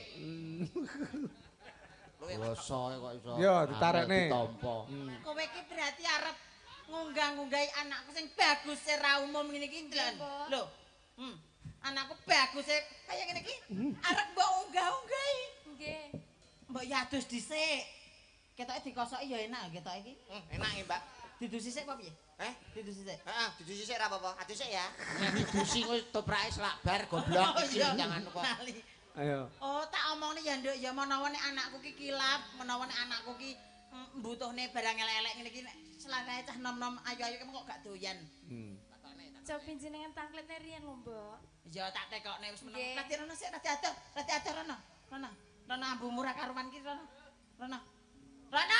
Luwe Rasa kok iso. Yo, ditarekne. Ditampa. Kowe iki berarti arep ngunggah-ngunggahi anakku sing bagus ra umum ngene iki ndelon. Mbok. Lho. Hmm. Anakku bagus kaya ngene iki. Arep mbok unggah-unggahi. Nggih. Mbok ya adus dhisik. Ketoke dikosoki ya enak ketoke iki. Hmm, enak ya, Mbak. Didus sisik apa piye? Eh, Didus sisik. heeh, dudu sisik ra apa-apa. Adus sik ya. Nek didusi kowe toprake selak bar goblok iki jangan kok. Nali. Ayo. Oh, tak omongne ya nduk ya menawa nek anakku ki kilap, menawa nek anakku ki mm, mbutuhne barang elek-elek ngene iki nek selanae cah nom-nom ayu-ayu ki kok gak doyan. Hmm. Coba jenengan tangkletne riyen lho, Mbok. Ya tak tekokne wis menawa. Nggih. Rati rono sik, rati atur, rati atur rono. Rono. Rono ambumu ra karuan ki rono. Rono. Rono.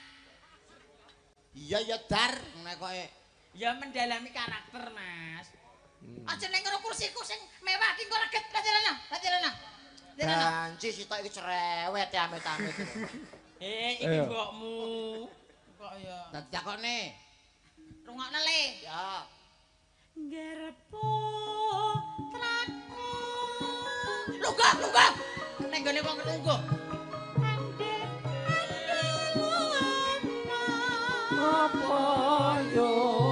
Iya ya dar nek kok Ya mendalami karakter, Mas. Aja ning ngono kursiku sing mewah ki engko reget, rati rono, rati rono. Rati rono. Banci sitok iki cerewet ya amit-amit. Eh, iki Ayo. mbokmu. Kok ya. dadi takone. Rungokno le. Ya. Garpo traku. Lunggah, lunggah. Nek gone wong lungguh. Apa yo?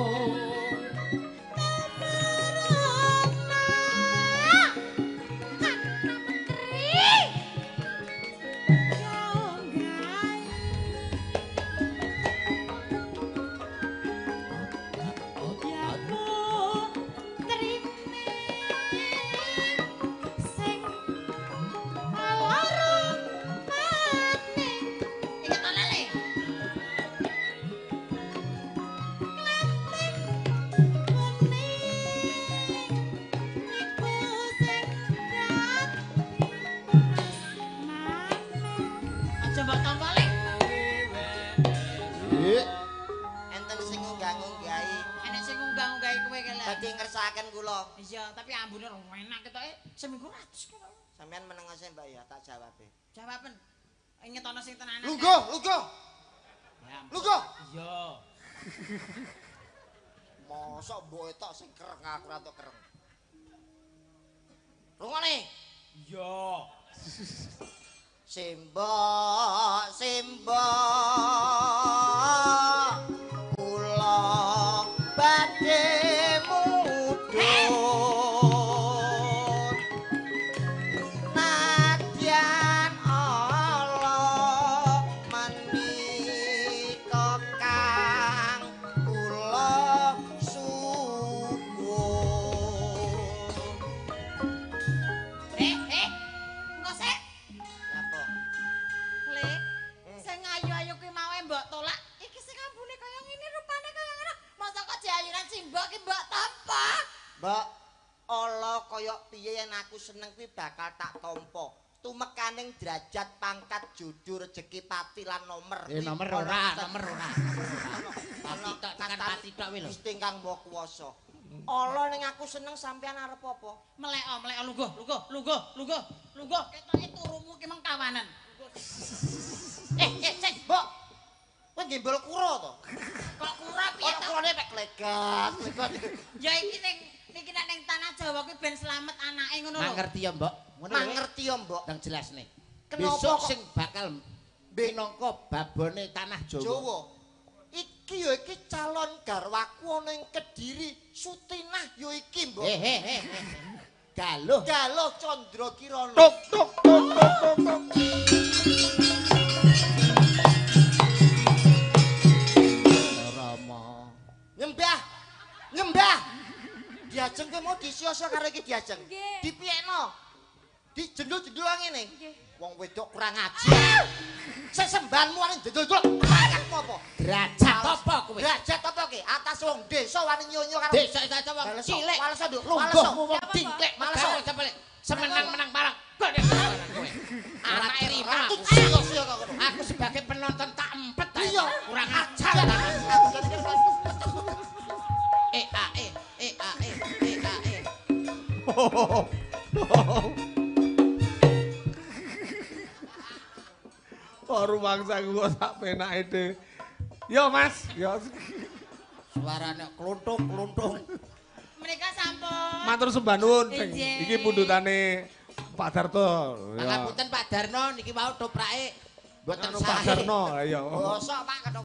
Ingat ana le. Aja mbok tampa le. Enten sing ngunggah-ngunggahi. Enek sing ngunggah-unggahi kowe kele. Dadi ngersakaken kula. Iya, tapi ambune ora enak ketoke seminggu ratus kok. Sampeyan meneng aja, Mbak ya, tak jawabe. Jawaben. Ingetono sing tenanan. Lungguh, lungguh. Ya, Lungguh. iya. Mosok mbok tok sing kereng aku ora tok kereng. Rungokne. Iya. Simbok simbok kula badhe mudhun nadyan Allah menika kang kula suwun. Eh, eh, engko sik. Napa? Le, sing ayu-ayu ki mawe mbok tolak. Iki sing ambune kaya ngene rupane kaya ngono. Masa kok jayuran simbok ki mbok tampa? Mbak, ala kaya piye yen aku seneng kuwi bakal tak tampa. Tumekaning derajat pangkat judul rejeki pati lan nomor. Eh nomor ora, nomor ora. Pati tok tekan pati tok kuwi lho. Gusti Kang Maha Kuwasa. Ala ning aku seneng sampean arep apa? Melek oh, melek lugo, lugo, lugo, lugo, lugo. Ketoke turumu ki meng kawanan. Eh, eh, cek, Mbok. Kowe gembel kura to? Kok kura piye Ora to? kurane mek klegat, klegat. Ya iki ning niki nek ning tanah Jawa ki ben slamet anake ngono lho. Mangerti ya, Mbok. Ngono lho. Mangerti ya, Mbok. Ndang jelasne. Kenapa Besok kok- sing bakal minangka babone tanah Jawa. Jawa. Iki ya iki calon garwaku ana ing Kediri, Sutinah ya iki, Mbok. Eh, eh, eh. eh. Galuh. Galuh Candra Kirana. Tuk tuk tuk tuk tuk tuk. Rama. Nyembah. Nyembah. Diajeng kowe mau disiasa karo iki diajeng. Nggih. Dipiyekno. Dijendul-jendul ngene. Nggih. Wong wedok kurang aji. Sesembahanmu ane jendul-jendul. Pangkatmu apa? Derajat apa kowe? Derajat apa ki? Atas wong desa wani nyonyo karo Desa desa wong Waleso, cilik. Waleso, Nduk. Lungguhmu wong Apa, Pak? dingklek. Waleso. Maleso cepet. Semenang-menang parang. Gede kowe. Anak terima Ratu aku. sia-sia kok ngono. Aku sebagai penonton tak empet ta. Iya. Kurang ajar. Eh a eh eh a eh eh a eh. Oh, rumangsa gua tak penake dhewe. Yo, Mas. Yo. Suarane kluntung-kluntung. Menika sampun. Matur sembah nuwun. Sing- Injih. Iki pundutane Pak Darto. Ya. Pangapunten Pak Darno niki wau toprake mboten Anu Pak sae. Darno, iya. Bosok Pak